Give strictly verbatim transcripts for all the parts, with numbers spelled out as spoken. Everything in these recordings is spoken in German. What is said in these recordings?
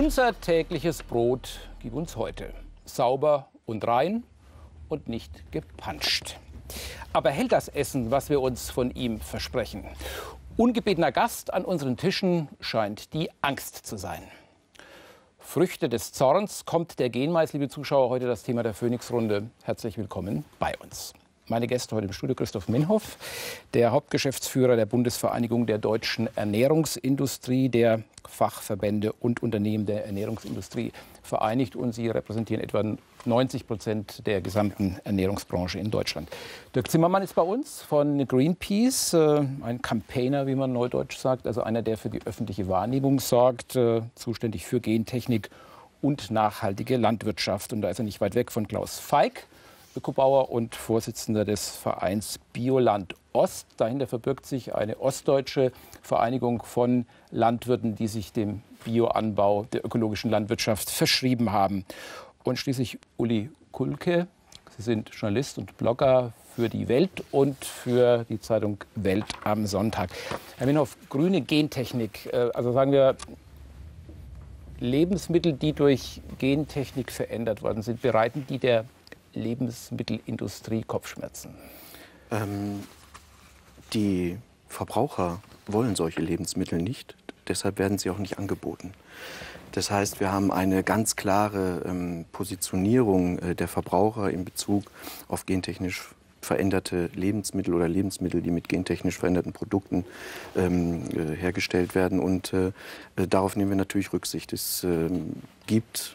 Unser tägliches Brot gib uns heute. Sauber und rein und nicht gepanscht. Aber hält das Essen, was wir uns von ihm versprechen? Ungebetener Gast an unseren Tischen scheint die Angst zu sein. Früchte des Zorns kommt der Genmais, liebe Zuschauer, heute das Thema der Phoenix-Runde. Herzlich willkommen bei uns. Meine Gäste heute im Studio: Christoph Minhoff, der Hauptgeschäftsführer der Bundesvereinigung der deutschen Ernährungsindustrie, der Fachverbände und Unternehmen der Ernährungsindustrie vereinigt. Und Sie repräsentieren etwa neunzig Prozent der gesamten Ernährungsbranche in Deutschland. Dirk Zimmermann ist bei uns von Greenpeace, äh, ein Campaigner, wie man neudeutsch sagt, also einer, der für die öffentliche Wahrnehmung sorgt, äh, zuständig für Gentechnik und nachhaltige Landwirtschaft. Und da ist er nicht weit weg von Klaus Feig, Ökobauer und Vorsitzender des Vereins Bioland Ost. Dahinter verbirgt sich eine ostdeutsche Vereinigung von Landwirten, die sich dem Bioanbau, der ökologischen Landwirtschaft verschrieben haben. Und schließlich Uli Kulke. Sie sind Journalist und Blogger für die Welt und für die Zeitung Welt am Sonntag. Herr Minhoff, grüne Gentechnik, also sagen wir Lebensmittel, die durch Gentechnik verändert worden sind, bereiten die der Lebensmittelindustrie Kopfschmerzen? Ähm, die Verbraucher wollen solche Lebensmittel nicht, deshalb werden sie auch nicht angeboten. Das heißt, wir haben eine ganz klare ähm, Positionierung äh, der Verbraucher in Bezug auf gentechnisch veränderte Lebensmittel oder Lebensmittel, die mit gentechnisch veränderten Produkten ähm, äh, hergestellt werden. Und äh, äh, darauf nehmen wir natürlich Rücksicht. Es äh, gibt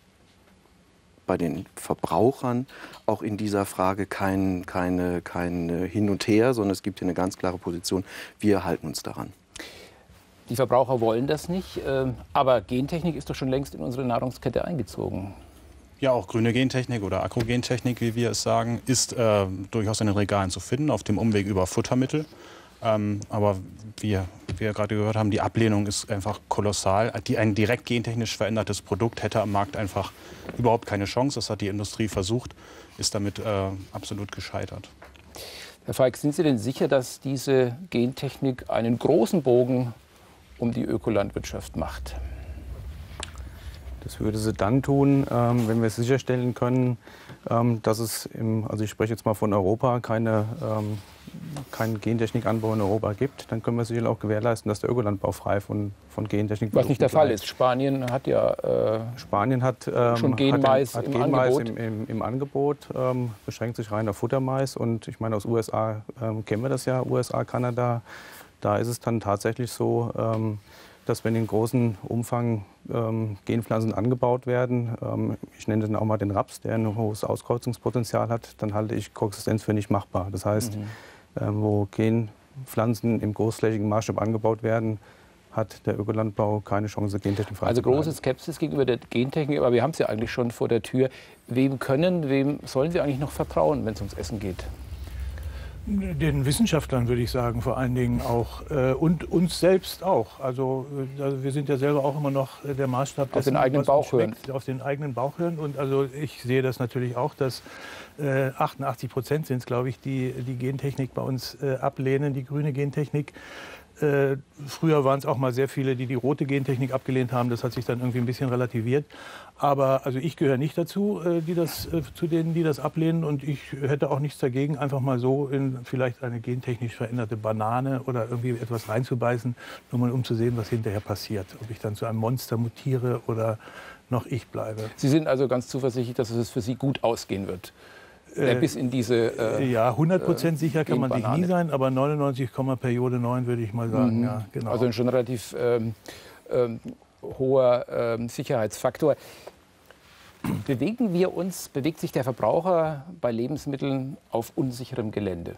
bei den Verbrauchern auch in dieser Frage kein, keine, kein Hin und Her, sondern es gibt hier eine ganz klare Position. Wir halten uns daran. Die Verbraucher wollen das nicht, aber Gentechnik ist doch schon längst in unsere Nahrungskette eingezogen. Ja, auch grüne Gentechnik oder Agrogentechnik, wie wir es sagen, ist äh, durchaus in den Regalen zu finden, auf dem Umweg über Futtermittel. Ähm, aber wie wir gerade gehört haben, die Ablehnung ist einfach kolossal. Die, ein direkt gentechnisch verändertes Produkt hätte am Markt einfach überhaupt keine Chance. Das hat die Industrie versucht, ist damit äh, absolut gescheitert. Herr Feig, sind Sie denn sicher, dass diese Gentechnik einen großen Bogen um die Ökolandwirtschaft macht? Das würde sie dann tun, ähm, wenn wir sicherstellen können, ähm, dass es, im, also ich spreche jetzt mal von Europa, keine, ähm, keinen Gentechnikanbau in Europa gibt. Dann können wir sicherlich auch gewährleisten, dass der Ökolandbau frei von, von Gentechnik Was nicht der Fall ist. Spanien hat ja äh, Spanien hat, ähm, schon Genmais, hat, im, hat Genmais Genmais im, im, im Angebot, ähm, beschränkt sich rein auf Futtermais. Und ich meine, aus U S A ähm, kennen wir das ja, U S A, Kanada. Da ist es dann tatsächlich so, ähm, dass wenn in großem Umfang ähm, Genpflanzen angebaut werden, ähm, ich nenne dann auch mal den Raps, der ein hohes Auskreuzungspotenzial hat, dann halte ich Koexistenz für nicht machbar. Das heißt, mhm. ähm, wo Genpflanzen im großflächigen Maßstab angebaut werden, hat der Ökolandbau keine Chance, Gentechnik frei Also zu bleiben. große Skepsis gegenüber der Gentechnik, aber wir haben es ja eigentlich schon vor der Tür. Wem können, wem sollen wir eigentlich noch vertrauen, wenn es ums Essen geht? Den Wissenschaftlern würde ich sagen, vor allen Dingen auch. Äh, und uns selbst auch. Also, also wir sind ja selber auch immer noch der Maßstab. Auf den eigenen Bauch hören. Auf den eigenen Bauch hören. Und also ich sehe das natürlich auch, dass äh, achtundachtzig Prozent sind es, glaube ich, die die Gentechnik bei uns äh, ablehnen, die grüne Gentechnik. Äh, früher waren es auch mal sehr viele, die die rote Gentechnik abgelehnt haben. Das hat sich dann irgendwie ein bisschen relativiert. Aber also ich gehöre nicht dazu, äh, die das, äh, zu denen, die das ablehnen. Und ich hätte auch nichts dagegen, einfach mal so in vielleicht eine gentechnisch veränderte Banane oder irgendwie etwas reinzubeißen, nur mal um zu sehen, was hinterher passiert. Ob ich dann zu einem Monster mutiere oder noch ich bleibe. Sie sind also ganz zuversichtlich, dass es für Sie gut ausgehen wird? Äh, bis in diese äh, Ja, hundert Prozent sicher kann man sich nie sein, aber neunundneunzig, Periode neun würde ich mal sagen. Mhm. Ja, genau. Also ein schon relativ ähm, ähm, hoher ähm, Sicherheitsfaktor. Bewegen wir uns, bewegt sich der Verbraucher bei Lebensmitteln auf unsicherem Gelände?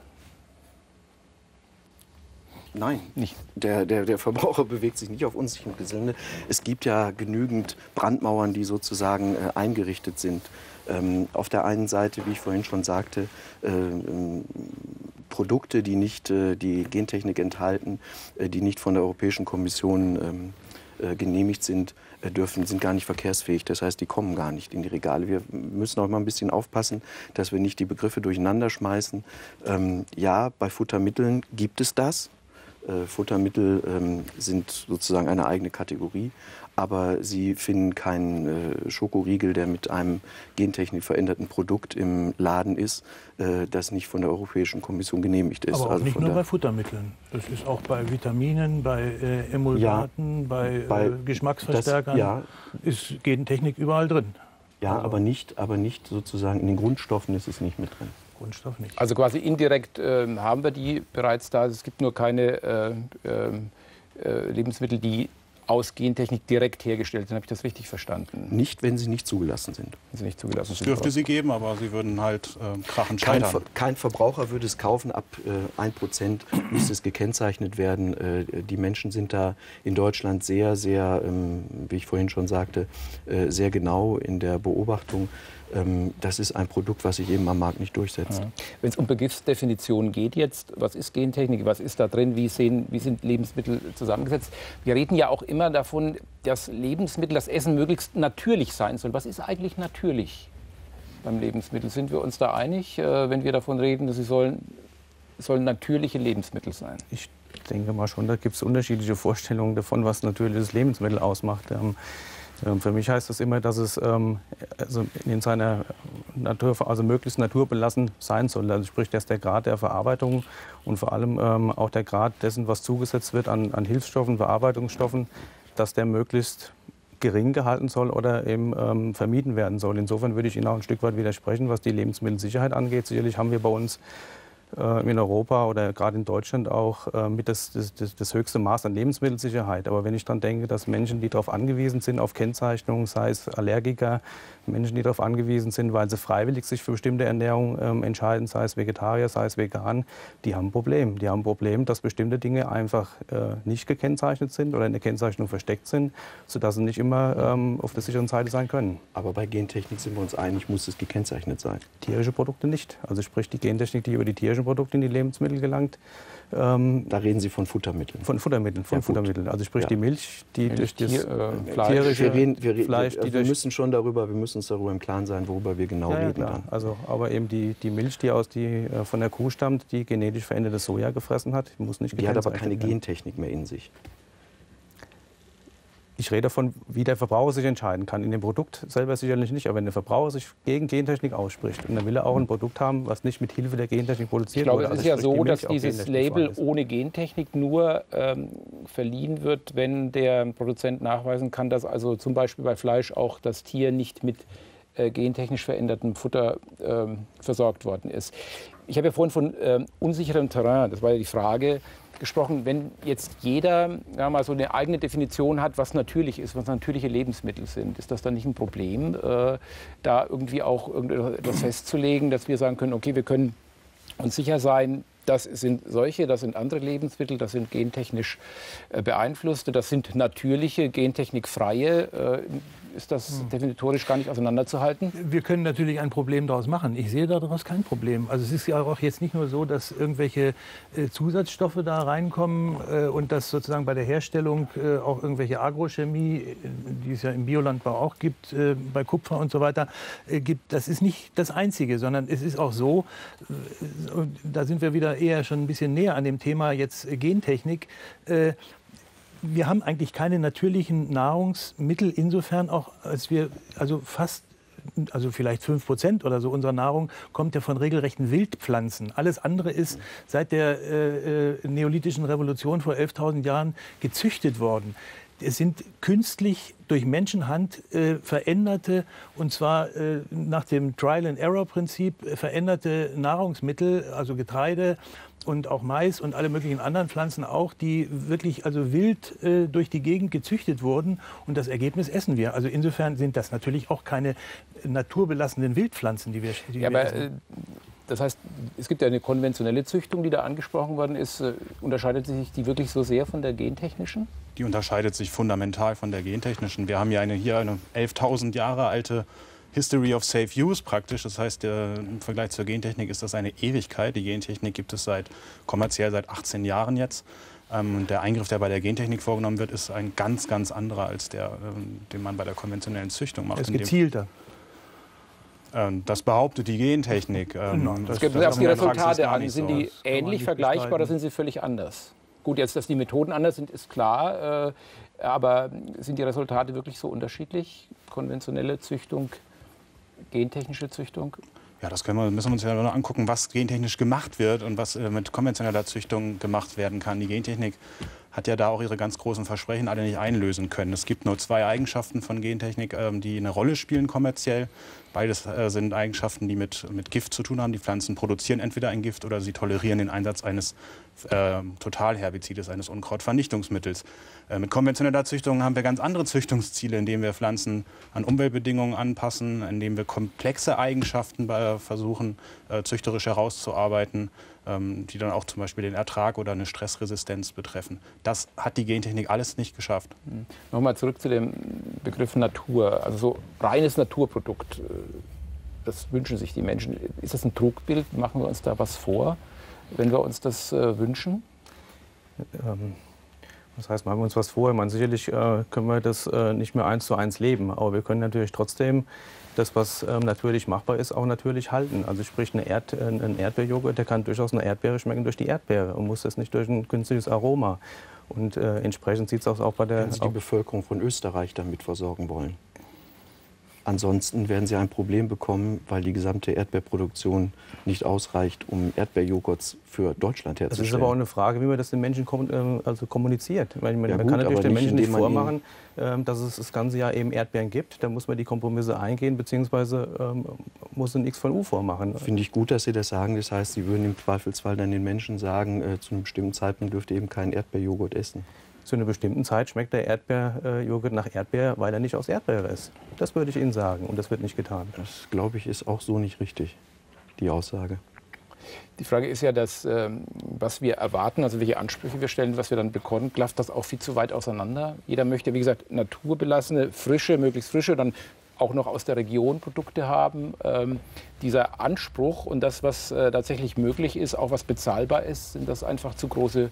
Nein, nicht. Der, der, der Verbraucher bewegt sich nicht auf unsicherem Gelände. Es gibt ja genügend Brandmauern, die sozusagen äh, eingerichtet sind. Ähm, auf der einen Seite, wie ich vorhin schon sagte, äh, ähm, Produkte, die nicht äh, die Gentechnik enthalten, äh, die nicht von der Europäischen Kommission ähm, äh, genehmigt sind, äh, dürfen, sind gar nicht verkehrsfähig. Das heißt, die kommen gar nicht in die Regale. Wir müssen auch mal ein bisschen aufpassen, dass wir nicht die Begriffe durcheinander schmeißen. Ähm, ja, bei Futtermitteln gibt es das. Äh, Futtermittel ähm, sind sozusagen eine eigene Kategorie, aber Sie finden keinen äh, Schokoriegel, der mit einem gentechnisch veränderten Produkt im Laden ist, äh, das nicht von der Europäischen Kommission genehmigt ist. Aber auch also nicht von nur der bei Futtermitteln. Das ist auch bei Vitaminen, bei äh, Emulgaten, ja, bei, bei äh, Geschmacksverstärkern. Das, ja, ist Gentechnik überall drin. ja also, aber, nicht, aber nicht sozusagen in den Grundstoffen ist es nicht mit drin. Grundstoff nicht. Also quasi indirekt äh, haben wir die bereits da. Es gibt nur keine äh, äh, Lebensmittel, die aus Gentechnik direkt hergestellt sind. Habe ich das richtig verstanden? Nicht, wenn sie nicht zugelassen sind. Wenn sie nicht zugelassen Es sind. dürfte sie geben, aber sie würden halt äh, krachend Kein, scheitern. Ver kein Verbraucher würde es kaufen. Ab äh, ein Prozent müsste es gekennzeichnet werden. Äh, die Menschen sind da in Deutschland sehr, sehr, ähm, wie ich vorhin schon sagte, äh, sehr genau in der Beobachtung. Ähm, das ist ein Produkt, was sich eben am Markt nicht durchsetzt. Ja. Wenn es um Begriffsdefinitionen geht jetzt, was ist Gentechnik, was ist da drin, wie, sehen, wie sind Lebensmittel zusammengesetzt? Wir reden ja auch immer davon, dass Lebensmittel, das Essen möglichst natürlich sein soll. Was ist eigentlich natürlich beim Lebensmittel? Sind wir uns da einig, äh, wenn wir davon reden, dass sie sollen, sollen natürliche Lebensmittel sein? Ich denke mal schon, da gibt es unterschiedliche Vorstellungen davon, was natürliches Lebensmittel ausmacht. Ähm, Für mich heißt das immer, dass es ähm, also in seiner Natur, also möglichst naturbelassen sein soll. Also sprich, dass der Grad der Verarbeitung und vor allem ähm, auch der Grad dessen, was zugesetzt wird an, an Hilfsstoffen, Verarbeitungsstoffen, dass der möglichst gering gehalten soll oder eben ähm, vermieden werden soll. Insofern würde ich Ihnen auch ein Stück weit widersprechen, was die Lebensmittelsicherheit angeht. Sicherlich haben wir bei uns in Europa oder gerade in Deutschland auch äh, mit das, das, das, das höchste Maß an Lebensmittelsicherheit. Aber wenn ich dann denke, dass Menschen, die darauf angewiesen sind, auf Kennzeichnung, sei es Allergiker, Menschen, die darauf angewiesen sind, weil sie freiwillig sich für bestimmte Ernährung ähm, entscheiden, sei es Vegetarier, sei es vegan, die haben ein Problem. Die haben ein Problem, dass bestimmte Dinge einfach äh, nicht gekennzeichnet sind oder in der Kennzeichnung versteckt sind, sodass sie nicht immer ähm, auf der sicheren Seite sein können. Aber bei Gentechnik sind wir uns einig, muss es gekennzeichnet sein. Tierische Produkte nicht. Also sprich die Gentechnik, die über die tierischen Produkte in die Lebensmittel gelangt. Ähm, da reden Sie von Futtermitteln. Von Futtermitteln, von ja, Futtermitteln. Also sprich ja. die Milch, die Milch, durch das Tier, äh, Fleisch. tierische wir reden, wir, Fleisch, wir, die wir müssen schon darüber, wir müssen uns darüber im Klaren sein, worüber wir genau ja, reden. Ja, dann. Also, aber eben die, die Milch, die, aus die äh, von der Kuh stammt, die genetisch verändertes Soja gefressen hat, muss nicht gekennzeichnet werden. Die hat aber keine werden. Gentechnik mehr in sich. Ich rede davon, wie der Verbraucher sich entscheiden kann. In dem Produkt selber sicherlich nicht, aber wenn der Verbraucher sich gegen Gentechnik ausspricht und dann will er auch ein Produkt haben, was nicht mit Hilfe der Gentechnik produziert wurde. Ich glaube, es ist ja so, dass dieses Label ohne Gentechnik nur ähm, verliehen wird, wenn der Produzent nachweisen kann, dass also zum Beispiel bei Fleisch auch das Tier nicht mit äh, gentechnisch verändertem Futter äh, versorgt worden ist. Ich habe ja vorhin von äh, unsicherem Terrain, das war ja die Frage, gesprochen, wenn jetzt jeder ja, mal so eine eigene Definition hat, was natürlich ist, was natürliche Lebensmittel sind, ist das dann nicht ein Problem, äh, da irgendwie auch irgendetwas festzulegen, dass wir sagen können, okay, wir können uns sicher sein, das sind solche, das sind andere Lebensmittel, das sind gentechnisch äh, beeinflusste, das sind natürliche, gentechnikfreie. Äh, ist das hm. definitorisch gar nicht auseinanderzuhalten? Wir können natürlich ein Problem daraus machen. Ich sehe daraus kein Problem. Also es ist ja auch jetzt nicht nur so, dass irgendwelche äh, Zusatzstoffe da reinkommen äh, und dass sozusagen bei der Herstellung äh, auch irgendwelche Agrochemie, äh, die es ja im Biolandbau auch gibt, äh, bei Kupfer und so weiter, äh, gibt. Das ist nicht das Einzige, sondern es ist auch so, äh, und da sind wir wieder eher schon ein bisschen näher an dem Thema jetzt äh, Gentechnik, äh, wir haben eigentlich keine natürlichen Nahrungsmittel, insofern auch, als wir, also fast, also vielleicht fünf Prozent oder so unserer Nahrung kommt ja von regelrechten Wildpflanzen. Alles andere ist seit der äh, äh, neolithischen Revolution vor elftausend Jahren gezüchtet worden. Es sind künstlich durch Menschenhand äh, veränderte, und zwar äh, nach dem Trial-and-Error-Prinzip äh, veränderte Nahrungsmittel, also Getreide und auch Mais und alle möglichen anderen Pflanzen auch, die wirklich also wild äh, durch die Gegend gezüchtet wurden. Und das Ergebnis essen wir. Also insofern sind das natürlich auch keine naturbelassenen Wildpflanzen, die wir, die ja, wir aber, essen. Äh, das heißt, es gibt ja eine konventionelle Züchtung, die da angesprochen worden ist. Äh, unterscheidet sich die wirklich so sehr von der gentechnischen? Die unterscheidet sich fundamental von der gentechnischen. Wir haben ja eine, hier eine elftausend Jahre alte History of Safe Use praktisch. Das heißt, der, im Vergleich zur Gentechnik ist das eine Ewigkeit. Die Gentechnik gibt es seit, kommerziell seit achtzehn Jahren jetzt. Ähm, der Eingriff, der bei der Gentechnik vorgenommen wird, ist ein ganz, ganz anderer als der, ähm, den man bei der konventionellen Züchtung macht. Er ist gezielter. Ähm, das behauptet die Gentechnik. Ähm, es gibt auf die Resultate an. Sind die ähnlich vergleichbar oder sind sie völlig anders? Gut, jetzt, dass die Methoden anders sind, ist klar. Äh, aber sind die Resultate wirklich so unterschiedlich? Konventionelle Züchtung, gentechnische Züchtung? Ja, das können wir, müssen wir uns ja nur angucken, was gentechnisch gemacht wird und was äh, mit konventioneller Züchtung gemacht werden kann. Die Gentechnik hat ja da auch ihre ganz großen Versprechen alle nicht einlösen können. Es gibt nur zwei Eigenschaften von Gentechnik, ähm, die eine Rolle spielen kommerziell. Beides äh, sind Eigenschaften, die mit, mit Gift zu tun haben. Die Pflanzen produzieren entweder ein Gift oder sie tolerieren den Einsatz eines äh, Totalherbizides, eines Unkrautvernichtungsmittels. Äh, mit konventioneller Züchtung haben wir ganz andere Züchtungsziele, indem wir Pflanzen an Umweltbedingungen anpassen, indem wir komplexe Eigenschaften äh, versuchen, äh, züchterisch herauszuarbeiten, ähm, die dann auch zum Beispiel den Ertrag oder eine Stressresistenz betreffen. Das hat die Gentechnik alles nicht geschafft. Mhm. Nochmal zurück zu dem Begriff Natur, also so reines Naturprodukt. Das wünschen sich die Menschen. Ist das ein Trugbild? Machen wir uns da was vor, wenn wir uns das äh, wünschen? Ähm, das heißt, machen wir uns was vor. Ich meine, sicherlich äh, können wir das äh, nicht mehr eins zu eins leben, aber wir können natürlich trotzdem das, was ähm, natürlich machbar ist, auch natürlich halten. Also sprich, eine Erd, ein Erdbeerjoghurt, der kann durchaus eine Erdbeere schmecken durch die Erdbeere und muss das nicht durch ein künstliches Aroma. Und äh, entsprechend sieht es auch, auch bei der... Wenn Sie die Bevölkerung von Österreich damit versorgen wollen. Ansonsten werden Sie ein Problem bekommen, weil die gesamte Erdbeerproduktion nicht ausreicht, um Erdbeerjoghurts für Deutschland herzustellen. Das ist aber auch eine Frage, wie man das den Menschen kom also kommuniziert. Weil man, ja, man gut, kann natürlich den Menschen nicht vormachen, ihnen... dass es das ganze Jahr eben Erdbeeren gibt. Da muss man die Kompromisse eingehen, beziehungsweise ähm, muss man nichts von U vormachen. Finde ich gut, dass Sie das sagen. Das heißt, Sie würden im Zweifelsfall dann den Menschen sagen, äh, zu einem bestimmten Zeitpunkt dürft ihr eben keinen Erdbeerjoghurt essen. Zu einer bestimmten Zeit schmeckt der Erdbeerjoghurt nach Erdbeer, weil er nicht aus Erdbeere ist. Das würde ich Ihnen sagen, und das wird nicht getan. Das, glaube ich, ist auch so nicht richtig, die Aussage. Die Frage ist ja, dass, ähm, was wir erwarten, also welche Ansprüche wir stellen, was wir dann bekommen, klafft das auch viel zu weit auseinander. Jeder möchte, wie gesagt, naturbelassene, frische, möglichst frische, dann auch noch aus der Region Produkte haben. Ähm, dieser Anspruch und das, was äh, tatsächlich möglich ist, auch was bezahlbar ist, sind das einfach zu große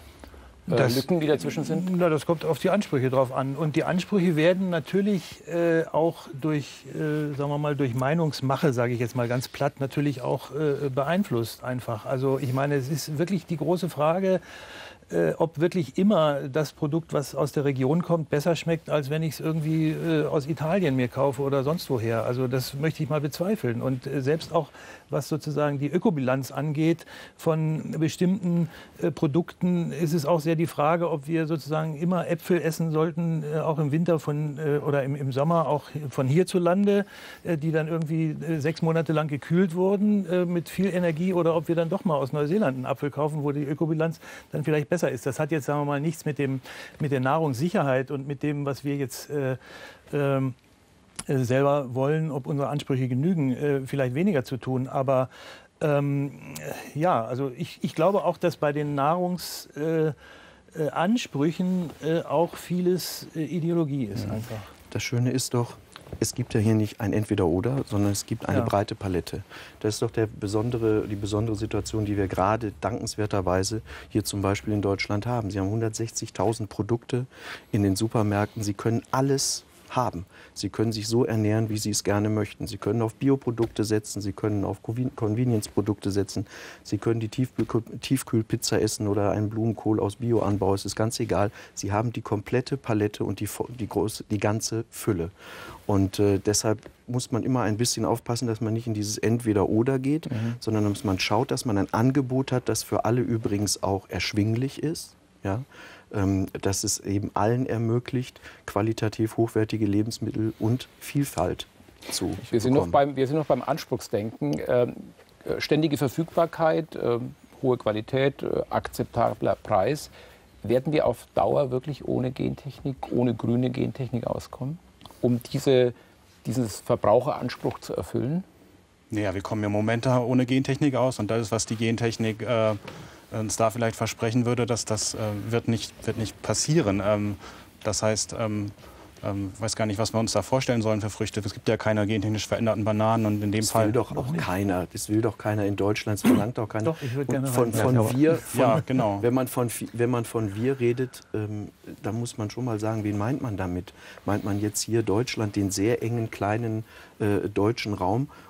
Das, Lücken, die dazwischen sind? Na, das kommt auf die Ansprüche drauf an. Und die Ansprüche werden natürlich äh, auch durch, äh, sagen wir mal, durch Meinungsmache, sage ich jetzt mal ganz platt, natürlich auch äh, beeinflusst einfach. Also ich meine, es ist wirklich die große Frage, äh, ob wirklich immer das Produkt, was aus der Region kommt, besser schmeckt, als wenn ich es irgendwie äh, aus Italien mir kaufe oder sonst woher. Also das möchte ich mal bezweifeln. Und äh, selbst auch, was sozusagen die Ökobilanz angeht von bestimmten äh, Produkten, ist es auch sehr die Frage, ob wir sozusagen immer Äpfel essen sollten, äh, auch im Winter von, äh, oder im, im Sommer auch von hierzulande, äh, die dann irgendwie äh, sechs Monate lang gekühlt wurden äh, mit viel Energie, oder ob wir dann doch mal aus Neuseeland einen Apfel kaufen, wo die Ökobilanz dann vielleicht besser ist. Das hat jetzt, sagen wir mal, nichts mit, dem, mit der Nahrungssicherheit und mit dem, was wir jetzt äh, ähm, selber wollen, ob unsere Ansprüche genügen, äh, vielleicht weniger zu tun. Aber ähm, ja, also ich, ich glaube auch, dass bei den Nahrungsansprüchen äh, äh, auch vieles äh, Ideologie ist einfach. Das Schöne ist doch, es gibt ja hier nicht ein Entweder-Oder, sondern es gibt eine Ja. breite Palette. Das ist doch der besondere, die besondere Situation, die wir gerade dankenswerterweise hier zum Beispiel in Deutschland haben. Sie haben hundertsechzigtausend Produkte in den Supermärkten. Sie können alles haben. Sie können sich so ernähren, wie Sie es gerne möchten. Sie können auf Bioprodukte setzen, Sie können auf Convenience-Produkte setzen, Sie können die Tiefkühl- Tiefkühlpizza essen oder einen Blumenkohl aus Bioanbau. Es ist ganz egal. Sie haben die komplette Palette und die, die, große, die ganze Fülle. Und äh, deshalb muss man immer ein bisschen aufpassen, dass man nicht in dieses Entweder-Oder geht, mhm. sondern dass man schaut, dass man ein Angebot hat, das für alle übrigens auch erschwinglich ist. Ja? Ähm, dass es eben allen ermöglicht, qualitativ hochwertige Lebensmittel und Vielfalt zu wir sind bekommen. Noch beim, wir sind noch beim Anspruchsdenken. Ähm, ständige Verfügbarkeit, äh, hohe Qualität, äh, akzeptabler Preis. Werden wir auf Dauer wirklich ohne Gentechnik, ohne grüne Gentechnik auskommen, um diese, diesen Verbraucheranspruch zu erfüllen? Naja, wir kommen im Moment da ohne Gentechnik aus. Und das ist, was die Gentechnik äh, uns da vielleicht versprechen würde, dass das äh, wird, nicht, wird nicht passieren. Ähm, das heißt, ähm, ähm, ich weiß gar nicht, was wir uns da vorstellen sollen für Früchte. Es gibt ja keine gentechnisch veränderten Bananen und in dem das Fall... will doch auch keiner. Das will doch keiner in Deutschland. Das verlangt auch keiner. Doch, ich würde gerne von, von rein. wir, von, Ja, genau. Wenn man von, wenn man von wir redet, ähm, dann muss man schon mal sagen, wen meint man damit? Meint man jetzt hier Deutschland, den sehr engen, kleinen äh, deutschen Raum?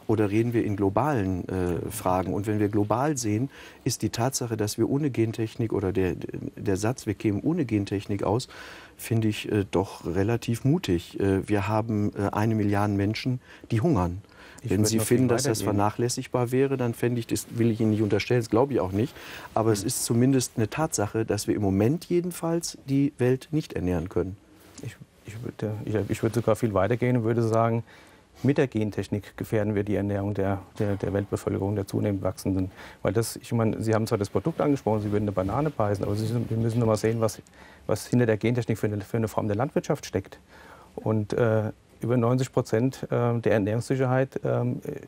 oder reden wir in globalen äh, Fragen? Und wenn wir global sehen, ist die Tatsache, dass wir ohne Gentechnik oder der, der Satz, wir kämen ohne Gentechnik aus, finde ich äh, doch relativ mutig. Äh, wir haben äh, eine Milliarde Menschen, die hungern. Ich Wenn Sie finden, dass das vernachlässigbar wäre, dann fände ich, das will ich Ihnen nicht unterstellen, das glaube ich auch nicht. Aber mhm. es ist zumindest eine Tatsache, dass wir im Moment jedenfalls die Welt nicht ernähren können. Ich, ich würde ich, ich würd sogar viel weitergehen und würde sagen, mit der Gentechnik gefährden wir die Ernährung der, der, der Weltbevölkerung, der zunehmend wachsenden. Weil das, ich meine, Sie haben zwar das Produkt angesprochen, Sie würden eine Banane beißen, aber Sie, wir müssen noch mal sehen, was, was hinter der Gentechnik für eine, für eine Form der Landwirtschaft steckt. Und äh, über neunzig Prozent äh, der Ernährungssicherheit äh,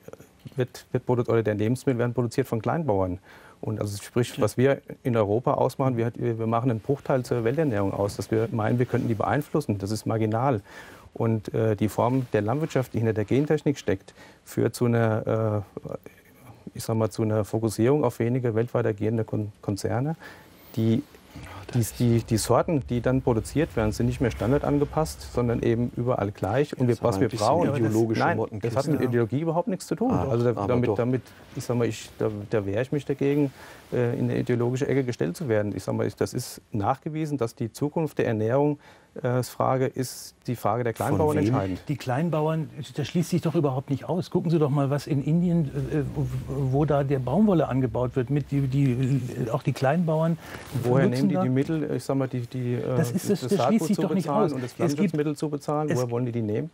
wird, wird oder der Lebensmittel werden produziert von Kleinbauern. Und also sprich, was wir in Europa ausmachen, wir, wir machen einen Bruchteil zur Welternährung aus, dass wir meinen, wir könnten die beeinflussen. Das ist marginal. Und äh, die Form der Landwirtschaft, die hinter der Gentechnik steckt, führt zu einer, äh, ich sag mal, zu einer Fokussierung auf wenige weltweit agierende Kon Konzerne, die Die, die, die Sorten, die dann produziert werden, sind nicht mehr standardangepasst, sondern eben überall gleich. Und wir, was wir brauchen, ideologische nein, das hat mit Ideologie überhaupt nichts zu tun. Ah, also da, damit, damit, ich sag mal, ich, da, da wehre ich mich dagegen, äh, in eine ideologische Ecke gestellt zu werden. Ich sag mal, ich, das ist nachgewiesen, dass die Zukunft der Ernährung äh, Frage ist die Frage der Kleinbauern entscheidend. Die Kleinbauern, das schließt sich doch überhaupt nicht aus. Gucken Sie doch mal, was in Indien, äh, wo da der Baumwolle angebaut wird, mit die, die, auch die Kleinbauern. Woher nehmen die die Mittel, ich sag mal, die, die, das, ist das, das, das schließt sich doch nicht aus. Und das Pflanzenschutzmittel zu bezahlen, woher wollen die die nehmen?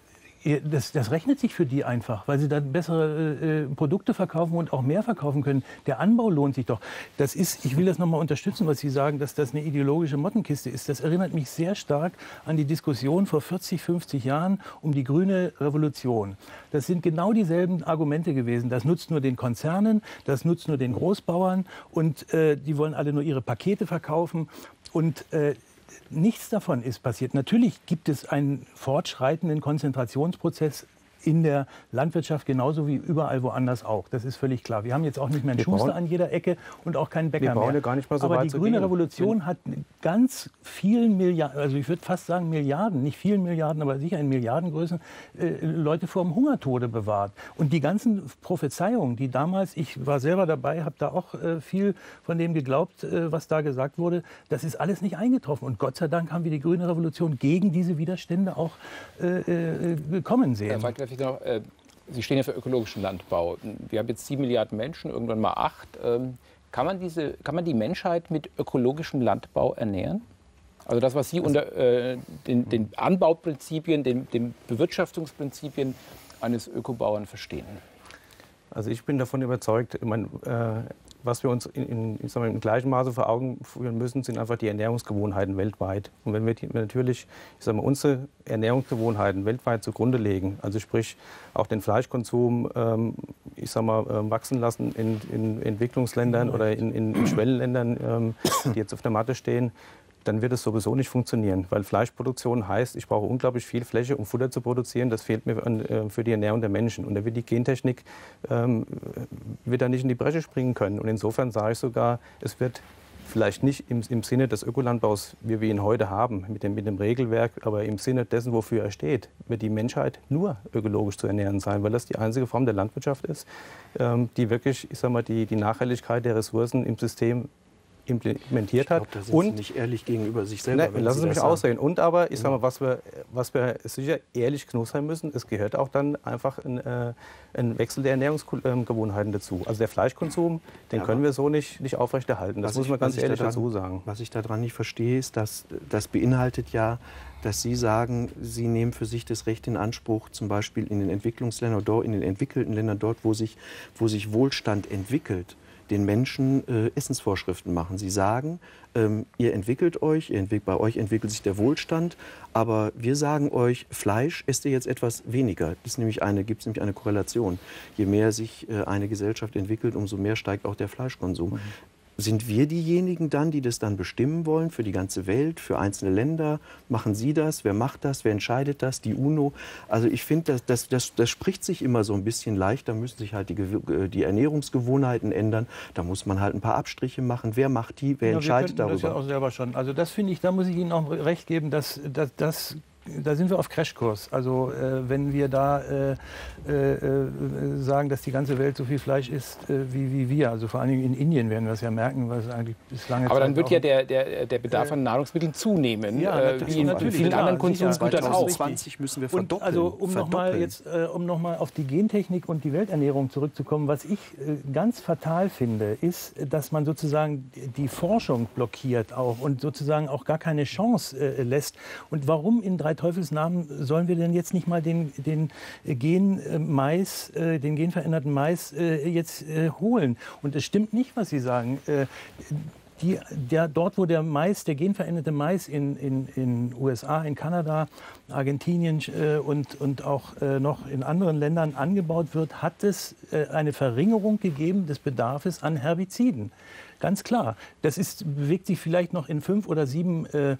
Das, das rechnet sich für die einfach, weil sie dann bessere äh, Produkte verkaufen und auch mehr verkaufen können. Der Anbau lohnt sich doch. Das ist, ich will das noch mal unterstützen, was Sie sagen, dass das eine ideologische Mottenkiste ist. Das erinnert mich sehr stark an die Diskussion vor vierzig, fünfzig Jahren um die grüne Revolution. Das sind genau dieselben Argumente gewesen. Das nutzt nur den Konzernen, das nutzt nur den Großbauern und äh, die wollen alle nur ihre Pakete verkaufen. Und äh, nichts davon ist passiert. Natürlich gibt es einen fortschreitenden Konzentrationsprozess in der Landwirtschaft genauso wie überall woanders auch. Das ist völlig klar. Wir haben jetzt auch nicht mehr einen Schuster an jeder Ecke und auch keinen Bäcker wir bauen mehr. Ja gar nicht mal so Aber weit die zu grüne gehen. Revolution hat ganz vielen Milliarden, also ich würde fast sagen Milliarden, nicht vielen Milliarden, aber sicher in Milliardengrößen, äh, Leute vor dem Hungertode bewahrt. Und die ganzen Prophezeiungen, die damals, ich war selber dabei, habe da auch äh, viel von dem geglaubt, äh, was da gesagt wurde, das ist alles nicht eingetroffen. Und Gott sei Dank haben wir die grüne Revolution gegen diese Widerstände auch äh, äh, kommen sehen. Ja, Noch, äh, Sie stehen ja für ökologischen Landbau. Wir haben jetzt sieben Milliarden Menschen, irgendwann mal acht. Ähm, kann man diese, kann man die Menschheit mit ökologischem Landbau ernähren? Also das, was Sie unter äh, den, den Anbauprinzipien, den, den Bewirtschaftungsprinzipien eines Ökobauern verstehen? Also ich bin davon überzeugt, ich meine, äh, was wir uns in, in, ich sag mal, im gleichen Maße vor Augen führen müssen, sind einfach die Ernährungsgewohnheiten weltweit. Und wenn wir die, natürlich ich sag mal, unsere Ernährungsgewohnheiten weltweit zugrunde legen, also sprich auch den Fleischkonsum ähm, ich sag mal, äh, wachsen lassen in, in Entwicklungsländern oder in, in, in Schwellenländern, ähm, die jetzt auf der Matte stehen, dann wird es sowieso nicht funktionieren. Weil Fleischproduktion heißt, ich brauche unglaublich viel Fläche, um Futter zu produzieren. Das fehlt mir an, äh, für die Ernährung der Menschen. Und da wird die Gentechnik ähm, wird da nicht in die Bresche springen können. Und insofern sage ich sogar, es wird vielleicht nicht im, im Sinne des Ökolandbaus, wie wir ihn heute haben, mit dem, mit dem Regelwerk, aber im Sinne dessen, wofür er steht, wird die Menschheit nur ökologisch zu ernähren sein, weil das die einzige Form der Landwirtschaft ist, ähm, die wirklich, ich sag mal, die, die Nachhaltigkeit der Ressourcen im System implementiert hat. Ich glaub, da sind und Sie nicht ehrlich gegenüber sich selber. Ne, lassen Sie mich aussehen. Und aber, ich sage mal, was wir, was wir sicher ehrlich genug sein müssen, es gehört auch dann einfach ein, äh, ein Wechsel der Ernährungsgewohnheiten dazu. Also der Fleischkonsum, den ja, können wir so nicht, nicht aufrechterhalten. Das muss man ganz ehrlich daran, dazu sagen. Was ich daran nicht verstehe, ist, dass das beinhaltet ja, dass Sie sagen, Sie nehmen für sich das Recht in Anspruch, zum Beispiel in den Entwicklungsländern oder in den entwickelten Ländern, dort, wo sich, wo sich Wohlstand entwickelt, den Menschen äh, Essensvorschriften machen. Sie sagen, ähm, ihr entwickelt euch, ihr entwick bei euch entwickelt sich der Wohlstand, aber wir sagen euch, Fleisch esst ihr jetzt etwas weniger. Das ist nämlich eine, gibt es nämlich eine Korrelation. Je mehr sich äh, eine Gesellschaft entwickelt, umso mehr steigt auch der Fleischkonsum. Mhm. Sind wir diejenigen dann, die das dann bestimmen wollen für die ganze Welt, für einzelne Länder? Machen Sie das? Wer macht das? Wer entscheidet das? Die UNO? Also ich finde, das, das, das, das spricht sich immer so ein bisschen leicht. Da müssen sich halt die, die Ernährungsgewohnheiten ändern. Da muss man halt ein paar Abstriche machen. Wer macht die? Wer ja, entscheidet darüber? Das ja auch selber schon. Also das finde ich, da muss ich Ihnen auch recht geben, dass das da sind wir auf Crashkurs. Also äh, wenn wir da äh, äh, sagen, dass die ganze Welt so viel Fleisch isst äh, wie, wie wir, also vor allen Dingen in Indien werden wir es ja merken, weil es eigentlich bislang... Aber dann wird ja der, der, der Bedarf an Nahrungsmitteln zunehmen, ja, äh, wie in natürlich, vielen klar, anderen Konsumgütern auch. zwanzig müssen wir und verdoppeln. also um nochmal jetzt, äh, um noch mal auf die Gentechnik und die Welternährung zurückzukommen, was ich äh, ganz fatal finde, ist, dass man sozusagen die Forschung blockiert auch und sozusagen auch gar keine Chance äh, lässt. Und warum in drei Teufelsnamen sollen wir denn jetzt nicht mal den, den Gen-Mais, äh, den genveränderten Mais äh, jetzt äh, holen? Und es stimmt nicht, was Sie sagen. Äh, Die, der, dort, wo der Mais, der genveränderte Mais in in, in U S A, in Kanada, Argentinien äh, und, und auch äh, noch in anderen Ländern angebaut wird, hat es äh, eine Verringerung gegeben des Bedarfs an Herbiziden. Ganz klar. Das ist, bewegt sich vielleicht noch in fünf oder sieben äh,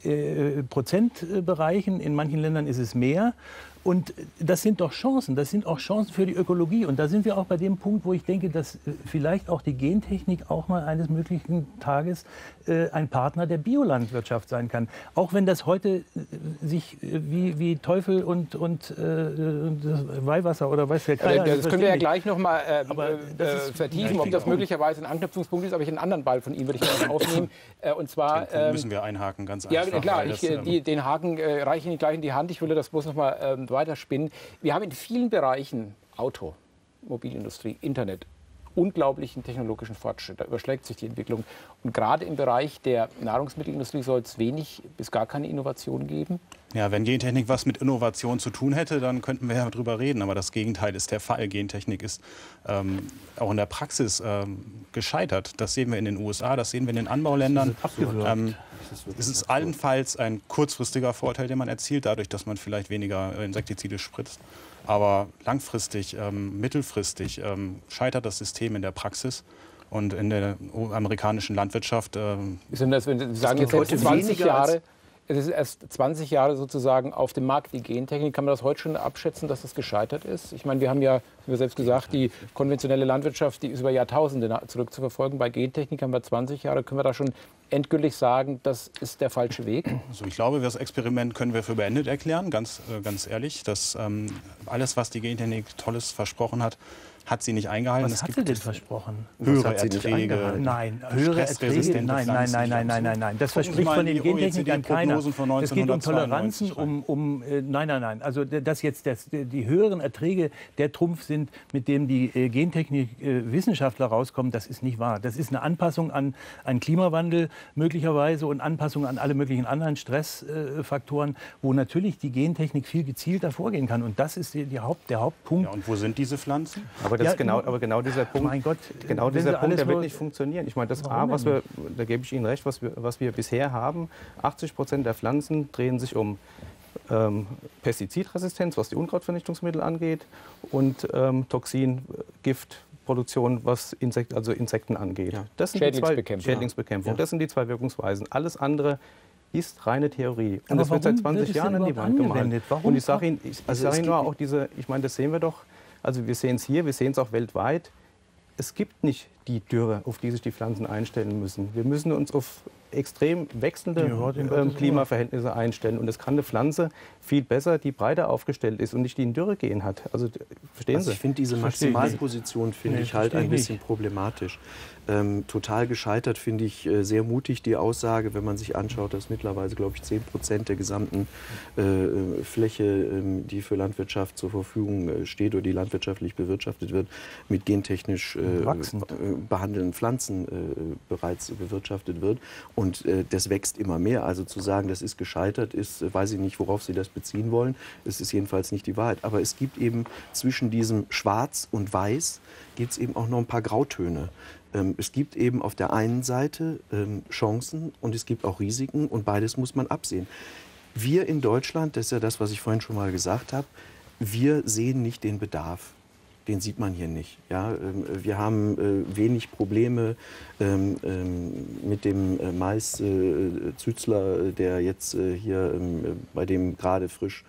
äh, Prozentbereichen. In manchen Ländern ist es mehr. Und das sind doch Chancen, das sind auch Chancen für die Ökologie. Und da sind wir auch bei dem Punkt, wo ich denke, dass vielleicht auch die Gentechnik auch mal eines möglichen Tages äh, ein Partner der Biolandwirtschaft sein kann. Auch wenn das heute äh, sich äh, wie, wie Teufel und, und äh, das Weihwasser oder weiß der Geier, Das, das können wir ja gleich noch mal äh, äh, vertiefen, ob das möglicherweise ein Anknüpfungspunkt ist. Aber ich einen anderen Ball von Ihnen würde ich gerne aufnehmen. Äh, und zwar, den Punkt müssen wir einhaken, ganz ja, einfach. klar, das, ich, die, den Haken äh, reiche ich Ihnen gleich in die Hand. Ich will das bloß noch mal ähm, weiterspinnen. Wir haben in vielen Bereichen, Auto, Mobilindustrie, Internet, unglaublichen technologischen Fortschritt. Da überschlägt sich die Entwicklung. Und gerade im Bereich der Nahrungsmittelindustrie soll es wenig bis gar keine Innovation geben. Ja, wenn Gentechnik was mit Innovation zu tun hätte, dann könnten wir ja drüber reden. Aber das Gegenteil ist der Fall. Gentechnik ist ähm, auch in der Praxis ähm, gescheitert. Das sehen wir in den U S A, das sehen wir in den Anbauländern. Ähm, es ist allenfalls ein kurzfristiger Vorteil, den man erzielt, dadurch, dass man vielleicht weniger Insektizide spritzt. Aber langfristig, ähm, mittelfristig ähm, scheitert das System in der Praxis. Und in der amerikanischen Landwirtschaft... Ähm, Sind das, wenn Sie sagen, jetzt heute zwanzig Jahre... Es ist erst zwanzig Jahre sozusagen auf dem Markt, die Gentechnik. Kann man das heute schon abschätzen, dass das gescheitert ist? Ich meine, wir haben ja, wie wir selbst gesagt, die konventionelle Landwirtschaft, die ist über Jahrtausende zurückzuverfolgen. Bei Gentechnik haben wir zwanzig Jahre. Können wir da schon endgültig sagen, das ist der falsche Weg? Also ich glaube, das Experiment können wir für beendet erklären, ganz, äh, ganz ehrlich. Dass ähm, alles, was die Gentechnik Tolles versprochen hat, hat sie nicht eingehalten. Was hat sie denn versprochen? Höhere Erträge. Nein, höhere Erträge. Nein, nein, nein, nein, nein, nein, nein. Das verspricht von den Gentechnikern keiner. Es geht um Toleranzen, um, um äh, nein, nein, nein. Also dass jetzt das, die höheren Erträge der Trumpf sind, mit dem die äh, Gentechnik-Wissenschaftler äh, rauskommen, das ist nicht wahr. Das ist eine Anpassung an einen Klimawandel möglicherweise und Anpassung an alle möglichen anderen Stressfaktoren, äh, wo natürlich die Gentechnik viel gezielter vorgehen kann. Und das ist die, die Haupt, der Hauptpunkt. Ja, und wo sind diese Pflanzen? Aber, das Ja, ist genau, aber genau dieser Punkt, mein Gott, genau wenn dieser Sie Punkt, der alles wird nur- nicht funktionieren. Ich meine, das Warum A, was denn wir, da gebe ich Ihnen recht, was wir, was wir bisher haben, achtzig Prozent der Pflanzen drehen sich um ähm, Pestizidresistenz, was die Unkrautvernichtungsmittel angeht, und ähm, Toxin, Gift, Produktion, was Insekt, also Insekten angeht. Ja. Das sind die zwei, Schädlingsbekämpfung. Schädlingsbekämpfung. Ja. Das sind die zwei Wirkungsweisen. Alles andere ist reine Theorie. Und Aber das wird seit warum zwanzig wird es Jahren denn an die überhaupt Wand gemalt. angewendet? Warum Und ich sage Ihnen, ich, Also ich sage es Ihnen nur gibt- auch diese, ich meine, das sehen wir doch, also wir sehen es hier, wir sehen es auch weltweit. Es gibt nicht die Dürre, auf die sich die Pflanzen einstellen müssen. Wir müssen uns auf extrem wechselnde Ja, in ähm, Gottes Klimaverhältnisse einstellen. Und das kann eine Pflanze viel besser, die breiter aufgestellt ist und nicht die in Dürre gehen hat. Also verstehen Also Sie? ich finde diese Verstehe ich nicht. Maximalposition finde Nee, ich halt verstehe ein ich bisschen nicht. problematisch. Ähm, total gescheitert finde ich äh, sehr mutig die Aussage, wenn man sich anschaut, dass mittlerweile, glaube ich, zehn Prozent der gesamten äh, äh, Fläche, ähm, die für Landwirtschaft zur Verfügung äh, steht oder die landwirtschaftlich bewirtschaftet wird, mit gentechnisch äh, Wachsend. äh, behandelnden Pflanzen äh, bereits bewirtschaftet wird. Und äh, das wächst immer mehr. Also zu sagen, das ist gescheitert, ist, äh, weiß ich nicht, worauf Sie das beziehen wollen. Es ist jedenfalls nicht die Wahrheit. Aber es gibt eben zwischen diesem Schwarz und Weiß gibt es eben auch noch ein paar Grautöne. Ähm, es gibt eben auf der einen Seite ähm, Chancen und es gibt auch Risiken und beides muss man absehen. Wir in Deutschland, das ist ja das, was ich vorhin schon mal gesagt habe, wir sehen nicht den Bedarf. Den sieht man hier nicht. Ja, ähm, wir haben äh, wenig Probleme ähm, ähm, mit dem äh, Mais äh, Zützler, der jetzt äh, hier, ähm, bei dem gerade frisch äh,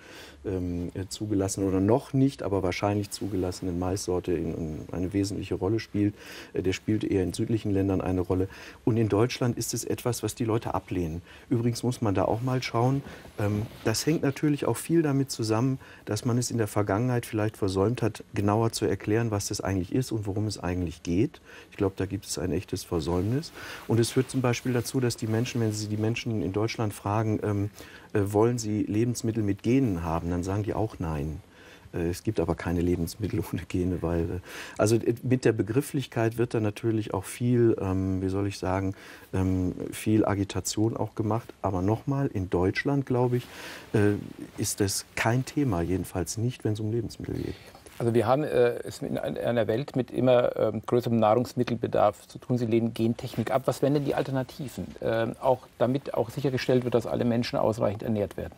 ähm, zugelassenen oder noch nicht, aber wahrscheinlich zugelassenen Maissorte in, in eine wesentliche Rolle spielt. Äh, der spielt eher in südlichen Ländern eine Rolle. Und in Deutschland ist es etwas, was die Leute ablehnen. Übrigens muss man da auch mal schauen, ähm, das hängt natürlich auch viel damit zusammen, dass man es in der Vergangenheit vielleicht versäumt hat, genauer zu erklären, was das eigentlich ist und worum es eigentlich geht. Ich glaube, da gibt es ein echtes Versäumnis. Und es führt zum Beispiel dazu, dass die Menschen, wenn Sie die Menschen in Deutschland fragen, ähm, äh, wollen sie Lebensmittel mit Genen haben, dann sagen die auch nein. Äh, es gibt aber keine Lebensmittel ohne Gene, weil, äh, also äh, mit der Begrifflichkeit wird da natürlich auch viel, ähm, wie soll ich sagen, ähm, viel Agitation auch gemacht. Aber nochmal, in Deutschland, glaube ich, äh, ist das kein Thema, jedenfalls nicht, wenn es um Lebensmittel geht. Also wir haben äh, es in einer Welt mit immer äh, größerem Nahrungsmittelbedarf zu tun. Sie lehnen Gentechnik ab. Was wären denn die Alternativen, äh, auch damit auch sichergestellt wird, dass alle Menschen ausreichend ernährt werden?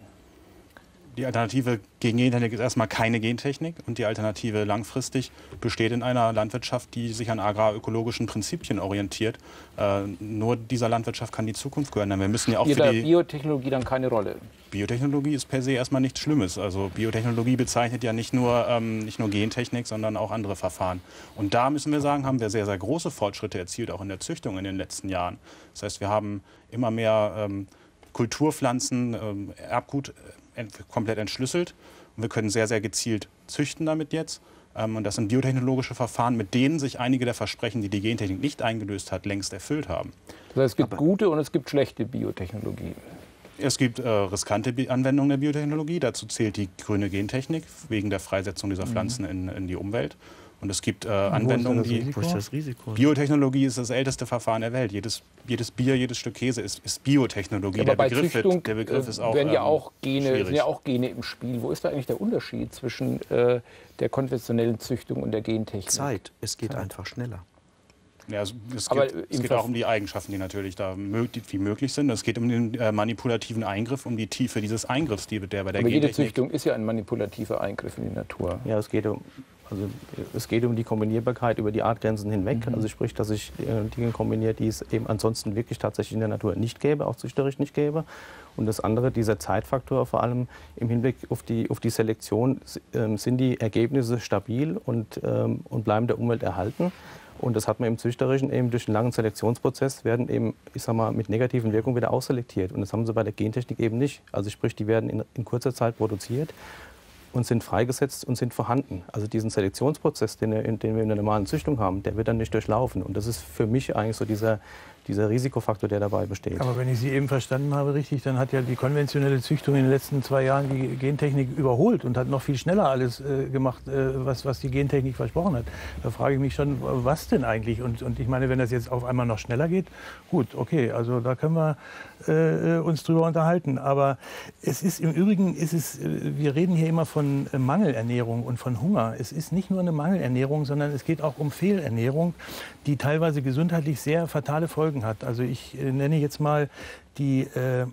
Die Alternative gegen Gentechnik ist erstmal keine Gentechnik. Und die Alternative langfristig besteht in einer Landwirtschaft, die sich an agrarökologischen Prinzipien orientiert. Äh, nur dieser Landwirtschaft kann die Zukunft gehören. Wir müssen ja auch Spielt für da die Biotechnologie dann keine Rolle? Biotechnologie ist per se erstmal nichts Schlimmes. Also Biotechnologie bezeichnet ja nicht nur, ähm, nicht nur Gentechnik, sondern auch andere Verfahren. Und da müssen wir sagen, haben wir sehr, sehr große Fortschritte erzielt, auch in der Züchtung in den letzten Jahren. Das heißt, wir haben immer mehr ähm, Kulturpflanzen, ähm, Erbgut äh, komplett entschlüsselt. Und wir können sehr, sehr gezielt züchten damit jetzt. Ähm, und das sind biotechnologische Verfahren, mit denen sich einige der Versprechen, die die Gentechnik nicht eingelöst hat, längst erfüllt haben. Das heißt, es gibt Aber gute und es gibt schlechte Biotechnologie. Es gibt äh, riskante Bi- Anwendungen der Biotechnologie. Dazu zählt die grüne Gentechnik wegen der Freisetzung dieser Pflanzen in, in die Umwelt. Und es gibt äh, Anwendungen, die... Wo ist das Risiko? Biotechnologie ist das älteste Verfahren der Welt. Jedes, jedes Bier, jedes Stück Käse ist, ist Biotechnologie. Aber der, bei Begriff Züchtung wird, der Begriff äh, ist auch werden ja ähm, auch Gene, schwierig. sind ja auch Gene im Spiel. Wo ist da eigentlich der Unterschied zwischen äh, der konventionellen Züchtung und der Gentechnik? Zeit. Es geht Zeit. einfach schneller. Ja, es, es Aber geht, im es geht Verf- auch um die Eigenschaften, die natürlich da mö wie möglich sind. Es geht um den äh, manipulativen Eingriff, um die Tiefe dieses Eingriffs, die, der bei der Aber jede Gentechnik... Züchtung ist ja ein manipulativer Eingriff in die Natur. Ja, es geht um, also es geht um die Kombinierbarkeit über die Artgrenzen hinweg. Mhm. Also sprich, dass ich äh, Dinge kombiniere, die es eben ansonsten wirklich tatsächlich in der Natur nicht gäbe, auch züchterisch nicht gäbe. Und das andere, dieser Zeitfaktor vor allem im Hinblick auf die, auf die Selektion, äh, sind die Ergebnisse stabil und, ähm, und bleiben der Umwelt erhalten. Und das hat man im Züchterischen eben durch einen langen Selektionsprozess, werden eben, ich sag mal, mit negativen Wirkungen wieder ausselektiert. Und das haben sie bei der Gentechnik eben nicht. Also sprich, die werden in, in kurzer Zeit produziert und sind freigesetzt und sind vorhanden. Also diesen Selektionsprozess, den, den wir in der normalen Züchtung haben, der wird dann nicht durchlaufen. Und das ist für mich eigentlich so dieser, dieser Risikofaktor, der dabei besteht. Aber wenn ich Sie eben verstanden habe richtig, dann hat ja die konventionelle Züchtung in den letzten zwei Jahren die Gentechnik überholt und hat noch viel schneller alles äh, gemacht, äh, was, was die Gentechnik versprochen hat. Da frage ich mich schon, was denn eigentlich? Und, und ich meine, wenn das jetzt auf einmal noch schneller geht, gut, okay, also da können wir äh, uns drüber unterhalten. Aber es ist im Übrigen, ist es, wir reden hier immer von Mangelernährung und von Hunger. Es ist nicht nur eine Mangelernährung, sondern es geht auch um Fehlernährung, die teilweise gesundheitlich sehr fatale Folgen hat. Also ich äh, nenne jetzt mal die äh,